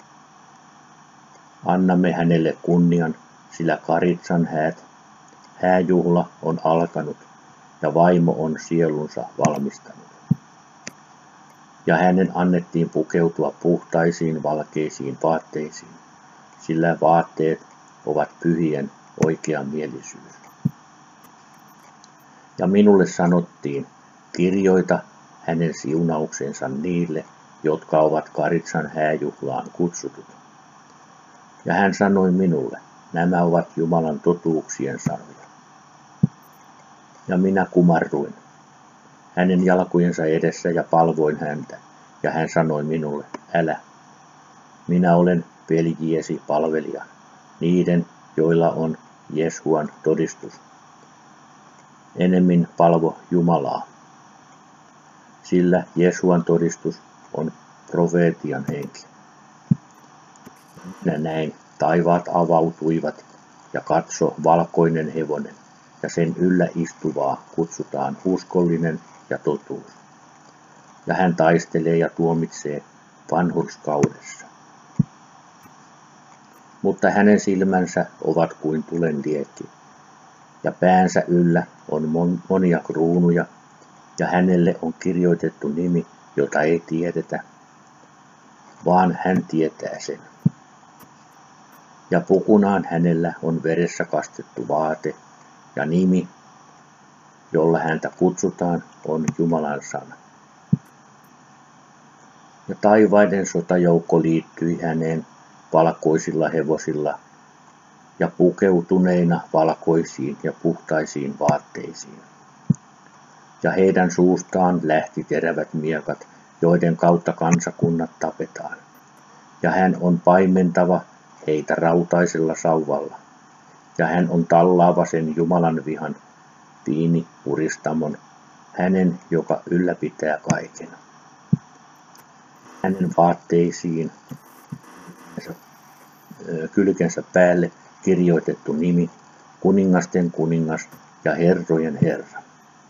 Annamme hänelle kunnian, sillä Karitsan hääjuhla on alkanut ja vaimo on sielunsa valmistanut. Ja hänen annettiin pukeutua puhtaisiin valkeisiin vaatteisiin, sillä vaatteet ovat pyhien oikeamielisyys. Ja minulle sanottiin, kirjoita hänen siunauksensa niille, jotka ovat Karitsan hääjuhlaan kutsutut. Ja hän sanoi minulle, nämä ovat Jumalan totuuksien sanoja. Ja minä kumarruin hänen jalkojensa edessä ja palvoin häntä, ja hän sanoi minulle, älä, minä olen veljiesi palvelija, niiden, joilla on Jeshuan todistus. Ennemmin palvo Jumalaa, sillä Jeshuan todistus on profeetian henki. Minä näin, taivaat avautuivat, ja katso valkoinen hevonen, ja sen yllä istuvaa kutsutaan uskollinen ja totuus. Ja hän taistelee ja tuomitsee vanhurskaudessa. Mutta hänen silmänsä ovat kuin tulen liekki, ja päänsä yllä on monia kruunuja, ja hänelle on kirjoitettu nimi, jota ei tiedetä, vaan hän tietää sen. Ja pukunaan hänellä on veressä kastettu vaate, ja nimi, jolla häntä kutsutaan, on Jumalan sana. Ja taivaiden sotajoukko liittyi häneen valkoisilla hevosilla ja pukeutuneina valkoisiin ja puhtaisiin vaatteisiin. Ja heidän suustaan lähti terävät miekat, joiden kautta kansakunnat tapetaan. Ja hän on paimentava heitä rautaisella sauvalla. Ja hän on tallaava sen Jumalan vihan viinipuristamon, hänen, joka ylläpitää kaiken. Hänen vaatteisiin kylkensä päälle kirjoitettu nimi, kuningasten kuningas ja herrojen Herra.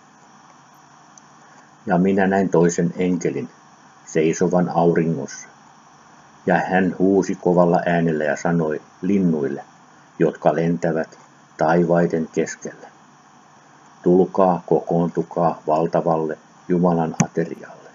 Ja minä näin toisen enkelin, seisovan auringossa, ja hän huusi kovalla äänellä ja sanoi linnuille, jotka lentävät taivaiden keskellä. Tulkaa, kokoontukaa valtavalle Jumalan aterialle,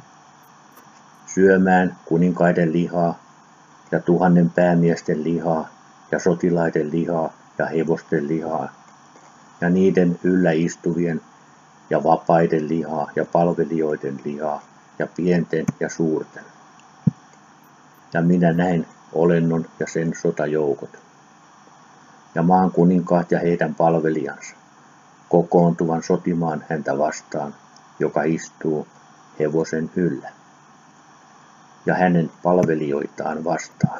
syömään kuninkaiden lihaa ja 1000 päämiesten lihaa ja sotilaiden lihaa ja hevosten lihaa ja niiden yllä istuvien ja vapaiden lihaa ja palvelijoiden lihaa ja pienten ja suurten. Ja minä näin olennon ja sen sotajoukot ja maan kuninkaat ja heidän palvelijansa kokoontuvan sotimaan häntä vastaan, joka istuu hevosen yllä, ja hänen palvelijoitaan vastaan.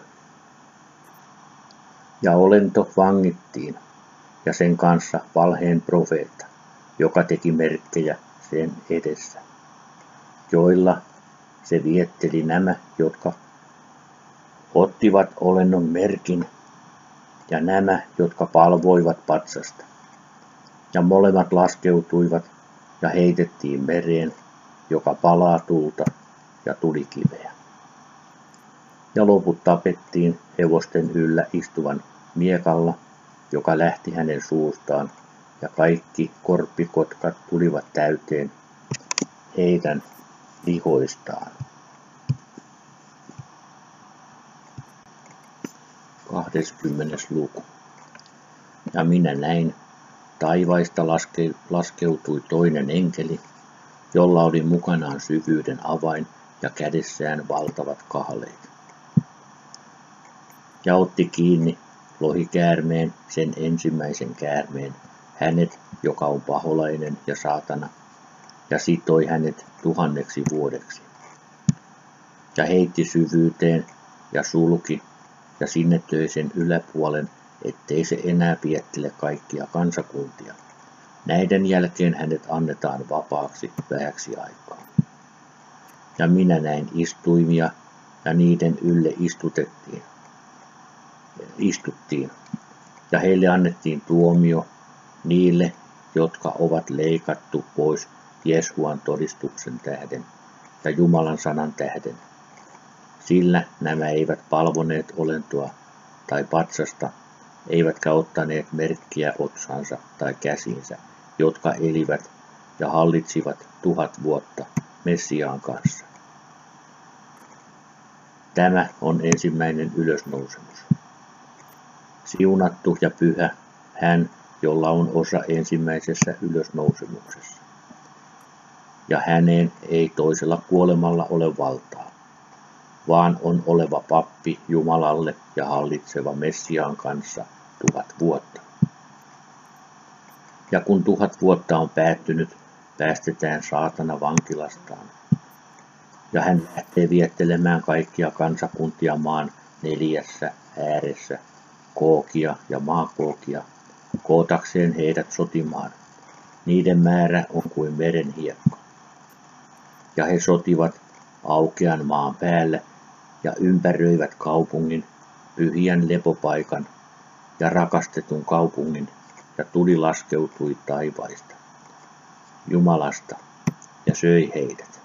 Ja olento vangittiin, ja sen kanssa valheen profeetta, joka teki merkkejä sen edessä, joilla se vietteli nämä, jotka ottivat olennon merkin, ja nämä, jotka palvoivat patsasta. Ja molemmat laskeutuivat ja heitettiin mereen, joka palaa tulta ja tulikiveä. Ja loput tapettiin hevosten yllä istuvan miekalla, joka lähti hänen suustaan, ja kaikki korppikotkat tulivat täyteen heidän lihoistaan. 20. luku. Ja minä näin, taivaista laskeutui toinen enkeli, jolla oli mukanaan syvyyden avain ja kädessään valtavat kahleet. Ja otti kiinni lohikäärmeen, sen ensimmäisen käärmeen, hänet, joka on paholainen ja saatana, ja sitoi hänet 1000 vuodeksi. Ja heitti syvyyteen ja sulki, ja sinne töi sen yläpuolen, ettei se enää piettele kaikkia kansakuntia. Näiden jälkeen hänet annetaan vapaaksi vähäksi aikaa. Ja minä näin istuimia, ja niiden ylle istuttiin. Ja heille annettiin tuomio niille, jotka ovat leikattu pois Jesuan todistuksen tähden ja Jumalan sanan tähden. Sillä nämä eivät palvoneet olentoa tai patsasta, eivätkä ottaneet merkkiä otsaansa tai käsiinsä, jotka elivät ja hallitsivat 1000 vuotta Messiaan kanssa. Tämä on ensimmäinen ylösnousemus. Siunattu ja pyhä hän, jolla on osa ensimmäisessä ylösnousemuksessa. Ja häneen ei toisella kuolemalla ole valtaa, vaan on oleva pappi Jumalalle ja hallitseva Messiaan kanssa 1000 vuotta. Ja kun 1000 vuotta on päättynyt, päästetään saatana vankilastaan. Ja hän lähtee viettelemään kaikkia kansakuntia maan 4 ääressä, Googia ja Maagoogia, kootakseen heidät sotimaan. Niiden määrä on kuin meren hiekka. Ja he sotivat aukean maan päällä ja ympäröivät kaupungin, pyhien lepopaikan ja rakastetun kaupungin, ja tuli laskeutui taivaista, Jumalasta, ja söi heidät.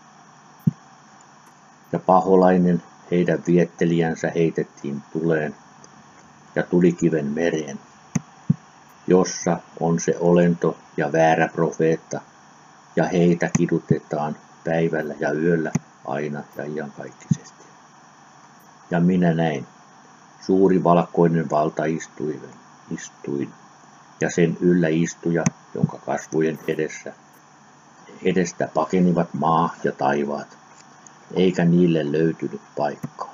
Ja paholainen heidän viettelijänsä heitettiin tuleen ja tulikiven mereen, jossa on se olento ja väärä profeetta, ja heitä kidutetaan päivällä ja yöllä aina ja iankaikkisesti. Ja minä näin suuri valkoinen valtaistuin, ja sen yllä istuja, jonka kasvojen edestä pakenivat maa ja taivaat, eikä niille löytynyt paikkaa.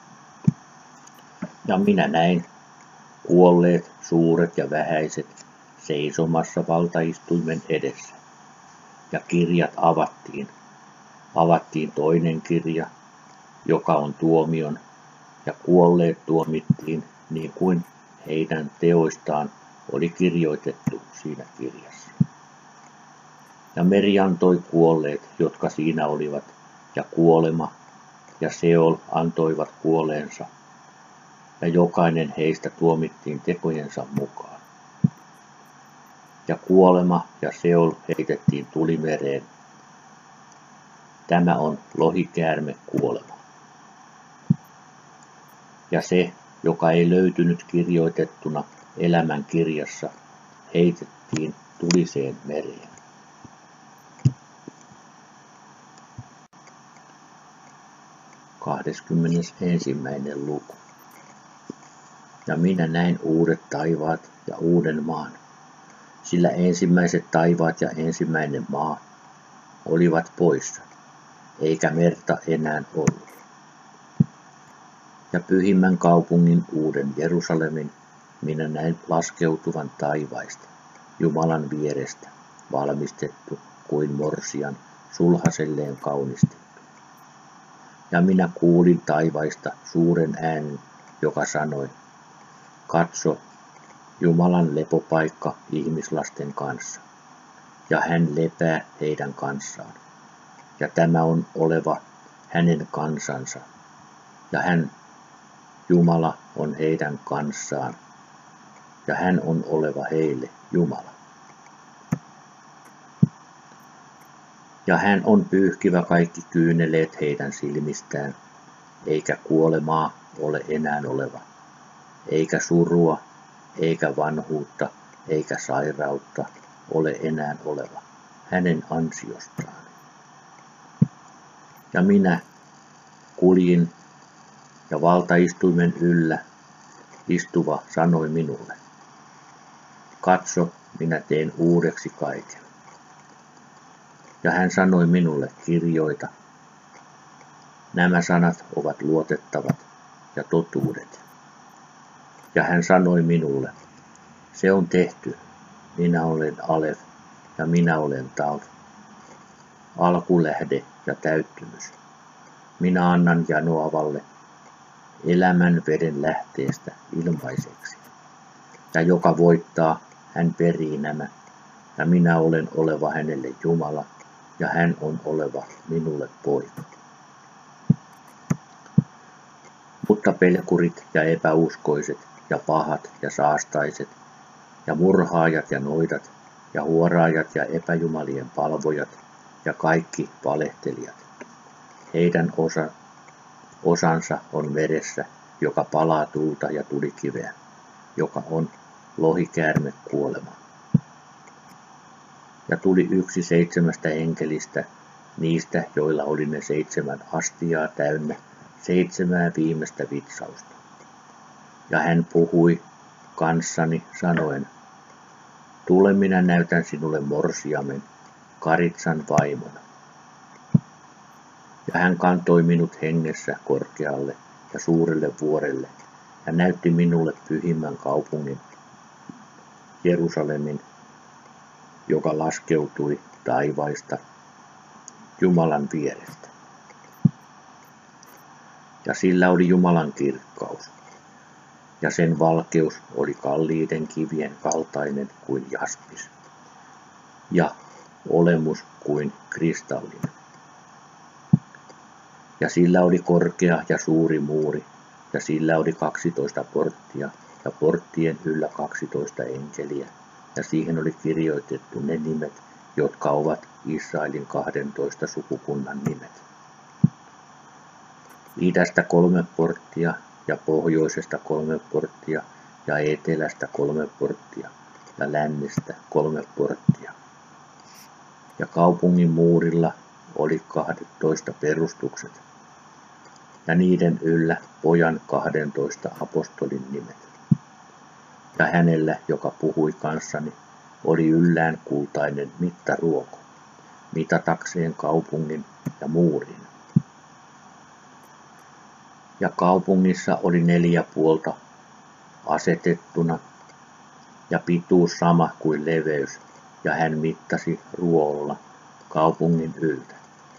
Ja minä näin kuolleet, suuret ja vähäiset, seisomassa valtaistuimen edessä. Ja kirjat avattiin. Avattiin toinen kirja, joka on tuomion, ja kuolleet tuomittiin niin kuin heidän teoistaan oli kirjoitettu siinä kirjassa. Ja meri antoi kuolleet, jotka siinä olivat, ja kuolema ja Seol antoivat kuoleensa, ja jokainen heistä tuomittiin tekojensa mukaan. Ja kuolema ja Seol heitettiin tulimereen. Tämä on lohikäärme kuolema. Ja se, joka ei löytynyt kirjoitettuna elämän kirjassa, heitettiin tuliseen mereen. –21. luku. Ja minä näin uudet taivaat ja uuden maan, sillä ensimmäiset taivaat ja ensimmäinen maa olivat poissa, eikä merta enää ollut. Ja pyhimmän kaupungin uuden Jerusalemin minä näin laskeutuvan taivaista, Jumalan vierestä, valmistettu kuin morsian, sulhaselleen kaunistettu. Ja minä kuulin taivaista suuren äänen, joka sanoi, katso, Jumalan lepopaikka ihmislasten kanssa, ja hän lepää heidän kanssaan. Ja tämä on oleva hänen kansansa, ja hän, Jumala, on heidän kanssaan, ja hän on oleva heille Jumala. Ja hän on pyyhkivä kaikki kyyneleet heidän silmistään, eikä kuolemaa ole enää oleva, eikä surua, eikä vanhuutta, eikä sairautta ole enää oleva hänen ansiostaan. Ja minä kuljin, ja valtaistuimen yllä istuva sanoi minulle, katso, minä teen uudeksi kaiken. Ja hän sanoi minulle, kirjoita, nämä sanat ovat luotettavat ja totuudet. Ja hän sanoi minulle, se on tehty, minä olen Alef ja minä olen Tav, alkulähde ja täyttymys. Minä annan janoavalle elämän veden lähteestä ilmaiseksi. Ja joka voittaa, hän perii nämä, ja minä olen oleva hänelle Jumala, ja hän on oleva minulle poika. Mutta pelkurit ja epäuskoiset ja pahat ja saastaiset ja murhaajat ja noidat ja huoraajat ja epäjumalien palvojat ja kaikki valehtelijat. Heidän osansa on veressä, joka palaa tulta ja tulikiveä, joka on lohikäärme kuolema. Ja tuli yksi 7 enkelistä, niistä, joilla oli ne 7 astiaa täynnä 7 viimeistä vitsausta. Ja hän puhui kanssani sanoen, tule minä näytän sinulle morsiamen, Karitsan vaimon. Ja hän kantoi minut hengessä korkealle ja suurelle vuorelle ja näytti minulle pyhimmän kaupungin, Jerusalemin, joka laskeutui taivaista Jumalan vierestä. Ja sillä oli Jumalan kirkkaus, ja sen valkeus oli kalliiden kivien kaltainen kuin jaspis, ja olemus kuin kristallin. Ja sillä oli korkea ja suuri muuri, ja sillä oli 12 porttia, ja porttien yllä 12 enkeliä, ja siihen oli kirjoitettu ne nimet, jotka ovat Israelin 12 sukukunnan nimet. Idästä 3 porttia, ja pohjoisesta 3 porttia, ja etelästä 3 porttia, ja lännestä 3 porttia. Ja kaupungin muurilla oli 12 perustukset, ja niiden yllä pojan 12 apostolin nimet. Ja hänellä, joka puhui kanssani, oli yllään kultainen mittaruoko, mitatakseen kaupungin ja muurin. Ja kaupungissa oli 4 puolta asetettuna, ja pituus sama kuin leveys, ja hän mittasi ruolla kaupungin yltä.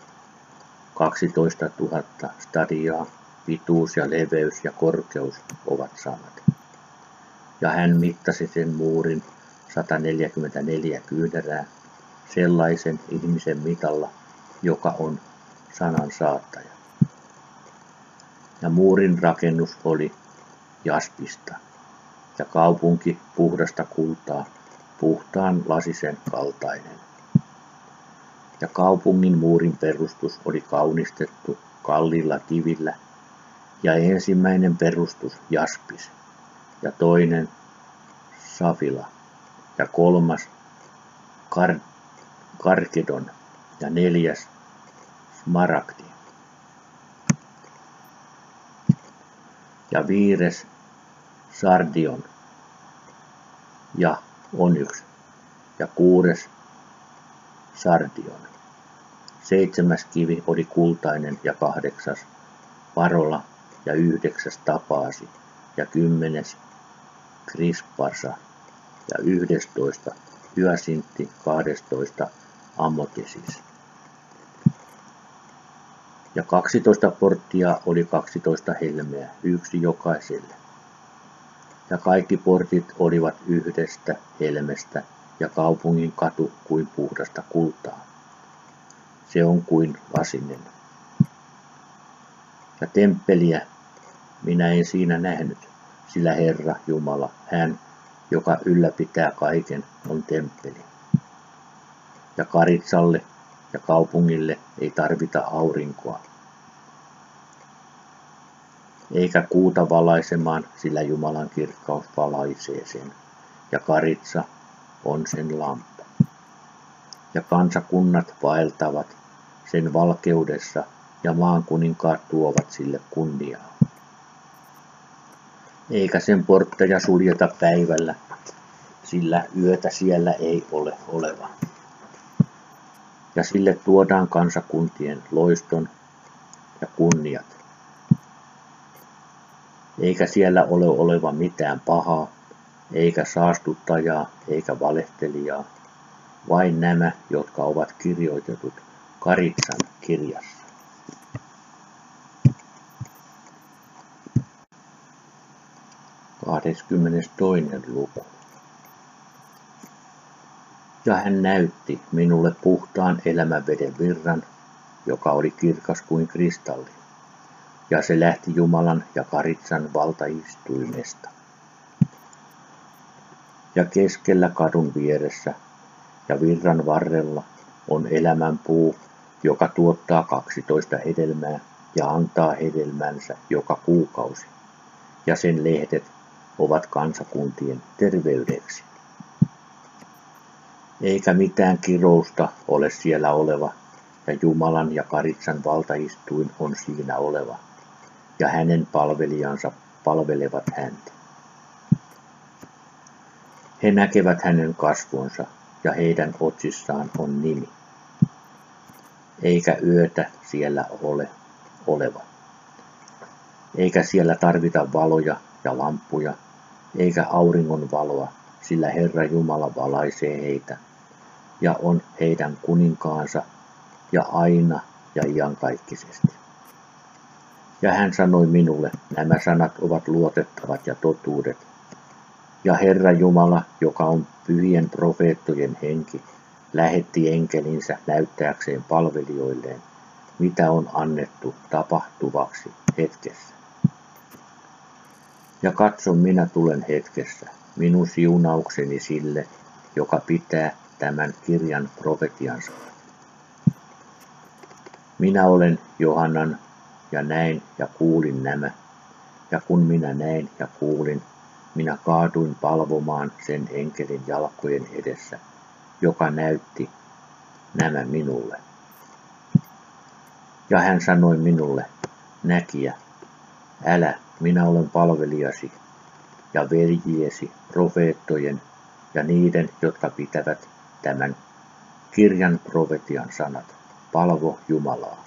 12 000 stadiaa, pituus ja leveys ja korkeus ovat samat. Ja hän mittasi sen muurin 144 kyynärää, sellaisen ihmisen mitalla, joka on sanan saattaja. Ja muurin rakennus oli jaspista, ja kaupunki puhdasta kultaa, puhtaan lasisen kaltainen. Ja kaupungin muurin perustus oli kaunistettu kalliilla kivillä, ja ensimmäinen perustus jaspis, ja toinen safila, ja kolmas karkedon, ja 4. smaragdi, ja 5. sardion, ja onyx, ja 6. sardion. 7. kivi oli kultainen ja 8. parola ja 9. tapaasi ja 10. krisparsa ja 11. hyasintti, 12. amotesis. Ja 12 porttia oli 12 helmeä, yksi jokaiselle. Ja kaikki portit olivat yhdestä helmestä, ja kaupungin katu kuin puhdasta kultaa. Se on kuin lasinen. Ja temppeliä minä en siinä nähnyt, sillä Herra Jumala, hän, joka ylläpitää kaiken, on temppeli. Ja Karitsalle ja kaupungille ei tarvita aurinkoa, eikä kuuta valaisemaan, sillä Jumalan kirkkaus valaisee sen, ja Karitsa on sen lamppu. Ja kansakunnat vaeltavat sen valkeudessa, ja maan kuninkaat tuovat sille kunniaa. Eikä sen portteja suljeta päivällä, sillä yötä siellä ei ole oleva. Ja sille tuodaan kansakuntien loiston ja kunniat. Eikä siellä ole oleva mitään pahaa, eikä saastuttajaa, eikä valehtelijaa, vain nämä, jotka ovat kirjoitetut Karitsan kirjassa. (22. luku). Ja hän näytti minulle puhtaan elämänveden virran, joka oli kirkas kuin kristalli, ja se lähti Jumalan ja Karitsan valtaistuimesta, Ja keskellä kadun vieressä ja virran varrella on elämänpuu, joka tuottaa 12 hedelmää ja antaa hedelmänsä joka kuukausi, ja sen lehdet ovat kansakuntien terveydeksi. Eikä mitään kirousta ole siellä oleva, ja Jumalan ja Karitsan valtaistuin on siinä oleva, ja hänen palvelijansa palvelevat häntä. He näkevät hänen kasvonsa, ja heidän otsissaan on nimi. Eikä yötä siellä ole oleva. Eikä siellä tarvita valoja ja lamppuja, eikä auringon valoa, sillä Herra Jumala valaisee heitä, ja on heidän kuninkaansa, ja aina ja iankaikkisesti. Ja hän sanoi minulle, nämä sanat ovat luotettavat ja totuudet. Ja Herra Jumala, joka on pyhien profeettojen henki, lähetti enkelinsä näyttääkseen palvelijoilleen, mitä on annettu tapahtuvaksi hetkessä. Ja katso, minä tulen hetkessä, minun siunaukseni sille, joka pitää tämän kirjan profetiansa. Minä olen Johanan, ja näin ja kuulin nämä, ja kun minä näin ja kuulin, minä kaaduin palvomaan sen enkelin jalkojen edessä, joka näytti nämä minulle. Ja hän sanoi minulle, näkijä, älä, minä olen palvelijasi ja veljiesi, profeettojen ja niiden, jotka pitävät tämän kirjan profetian sanat, palvo Jumalaa.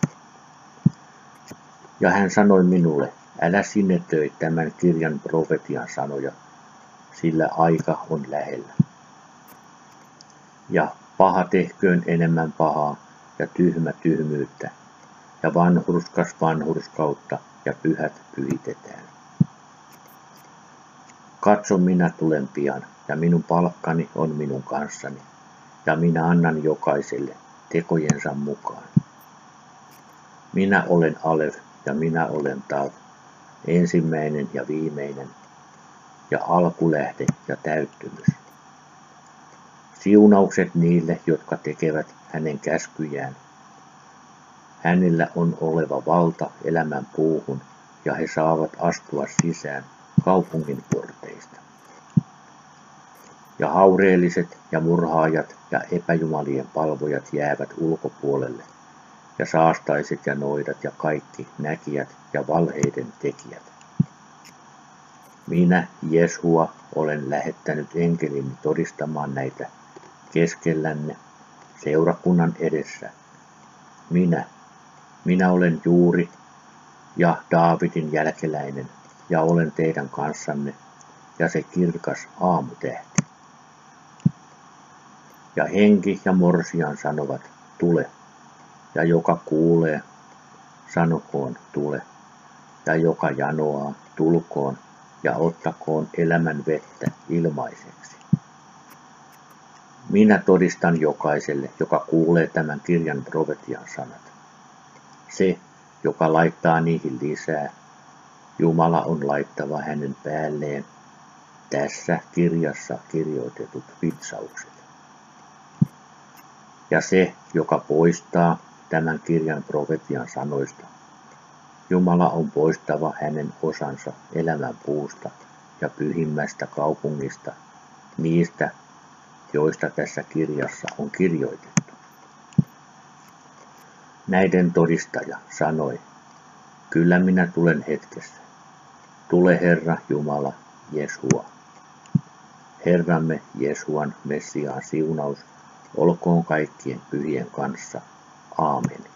Ja hän sanoi minulle, älä sinetöi tämän kirjan profetian sanoja, sillä aika on lähellä. Ja paha tehköön enemmän pahaa ja tyhmä tyhmyyttä, ja vanhurskas vanhurskautta ja pyhät pyhitetään. Katso, minä tulen pian, ja minun palkkani on minun kanssani, ja minä annan jokaiselle tekojensa mukaan. Minä olen Alef ja minä olen Tav, ensimmäinen ja viimeinen, ja alkulähde ja täyttymys. Siunaukset niille, jotka tekevät hänen käskyjään. Hänellä on oleva valta elämän puuhun, ja he saavat astua sisään kaupungin porteista. Ja haureelliset ja murhaajat ja epäjumalien palvojat jäävät ulkopuolelle, ja saastaiset ja noidat ja kaikki näkijät ja valheiden tekijät. Minä, Jeshua, olen lähettänyt enkelini todistamaan näitä keskellänne seurakunnan edessä. Minä olen juuri ja Daavidin jälkeläinen, ja olen teidän kanssanne, ja se kirkas aamutähti. Ja henki ja morsian sanovat, tule, ja joka kuulee, sanokoon, tule, ja joka janoaa, tulkoon, ja ottakoon elämän vettä ilmaiseksi. Minä todistan jokaiselle, joka kuulee tämän kirjan profetian sanat. Se, joka laittaa niihin lisää, Jumala on laittava hänen päälleen tässä kirjassa kirjoitetut vitsaukset. Ja se, joka poistaa tämän kirjan profetian sanoista, Jumala on poistava hänen osansa elämän puusta ja pyhimmästä kaupungista, niistä, joista tässä kirjassa on kirjoitettu. Näiden todistaja sanoi, kyllä minä tulen hetkessä. Tule Herra Jumala, Jeshua. Herramme Jeshuan Messiaan siunaus olkoon kaikkien pyhien kanssa. Aamen.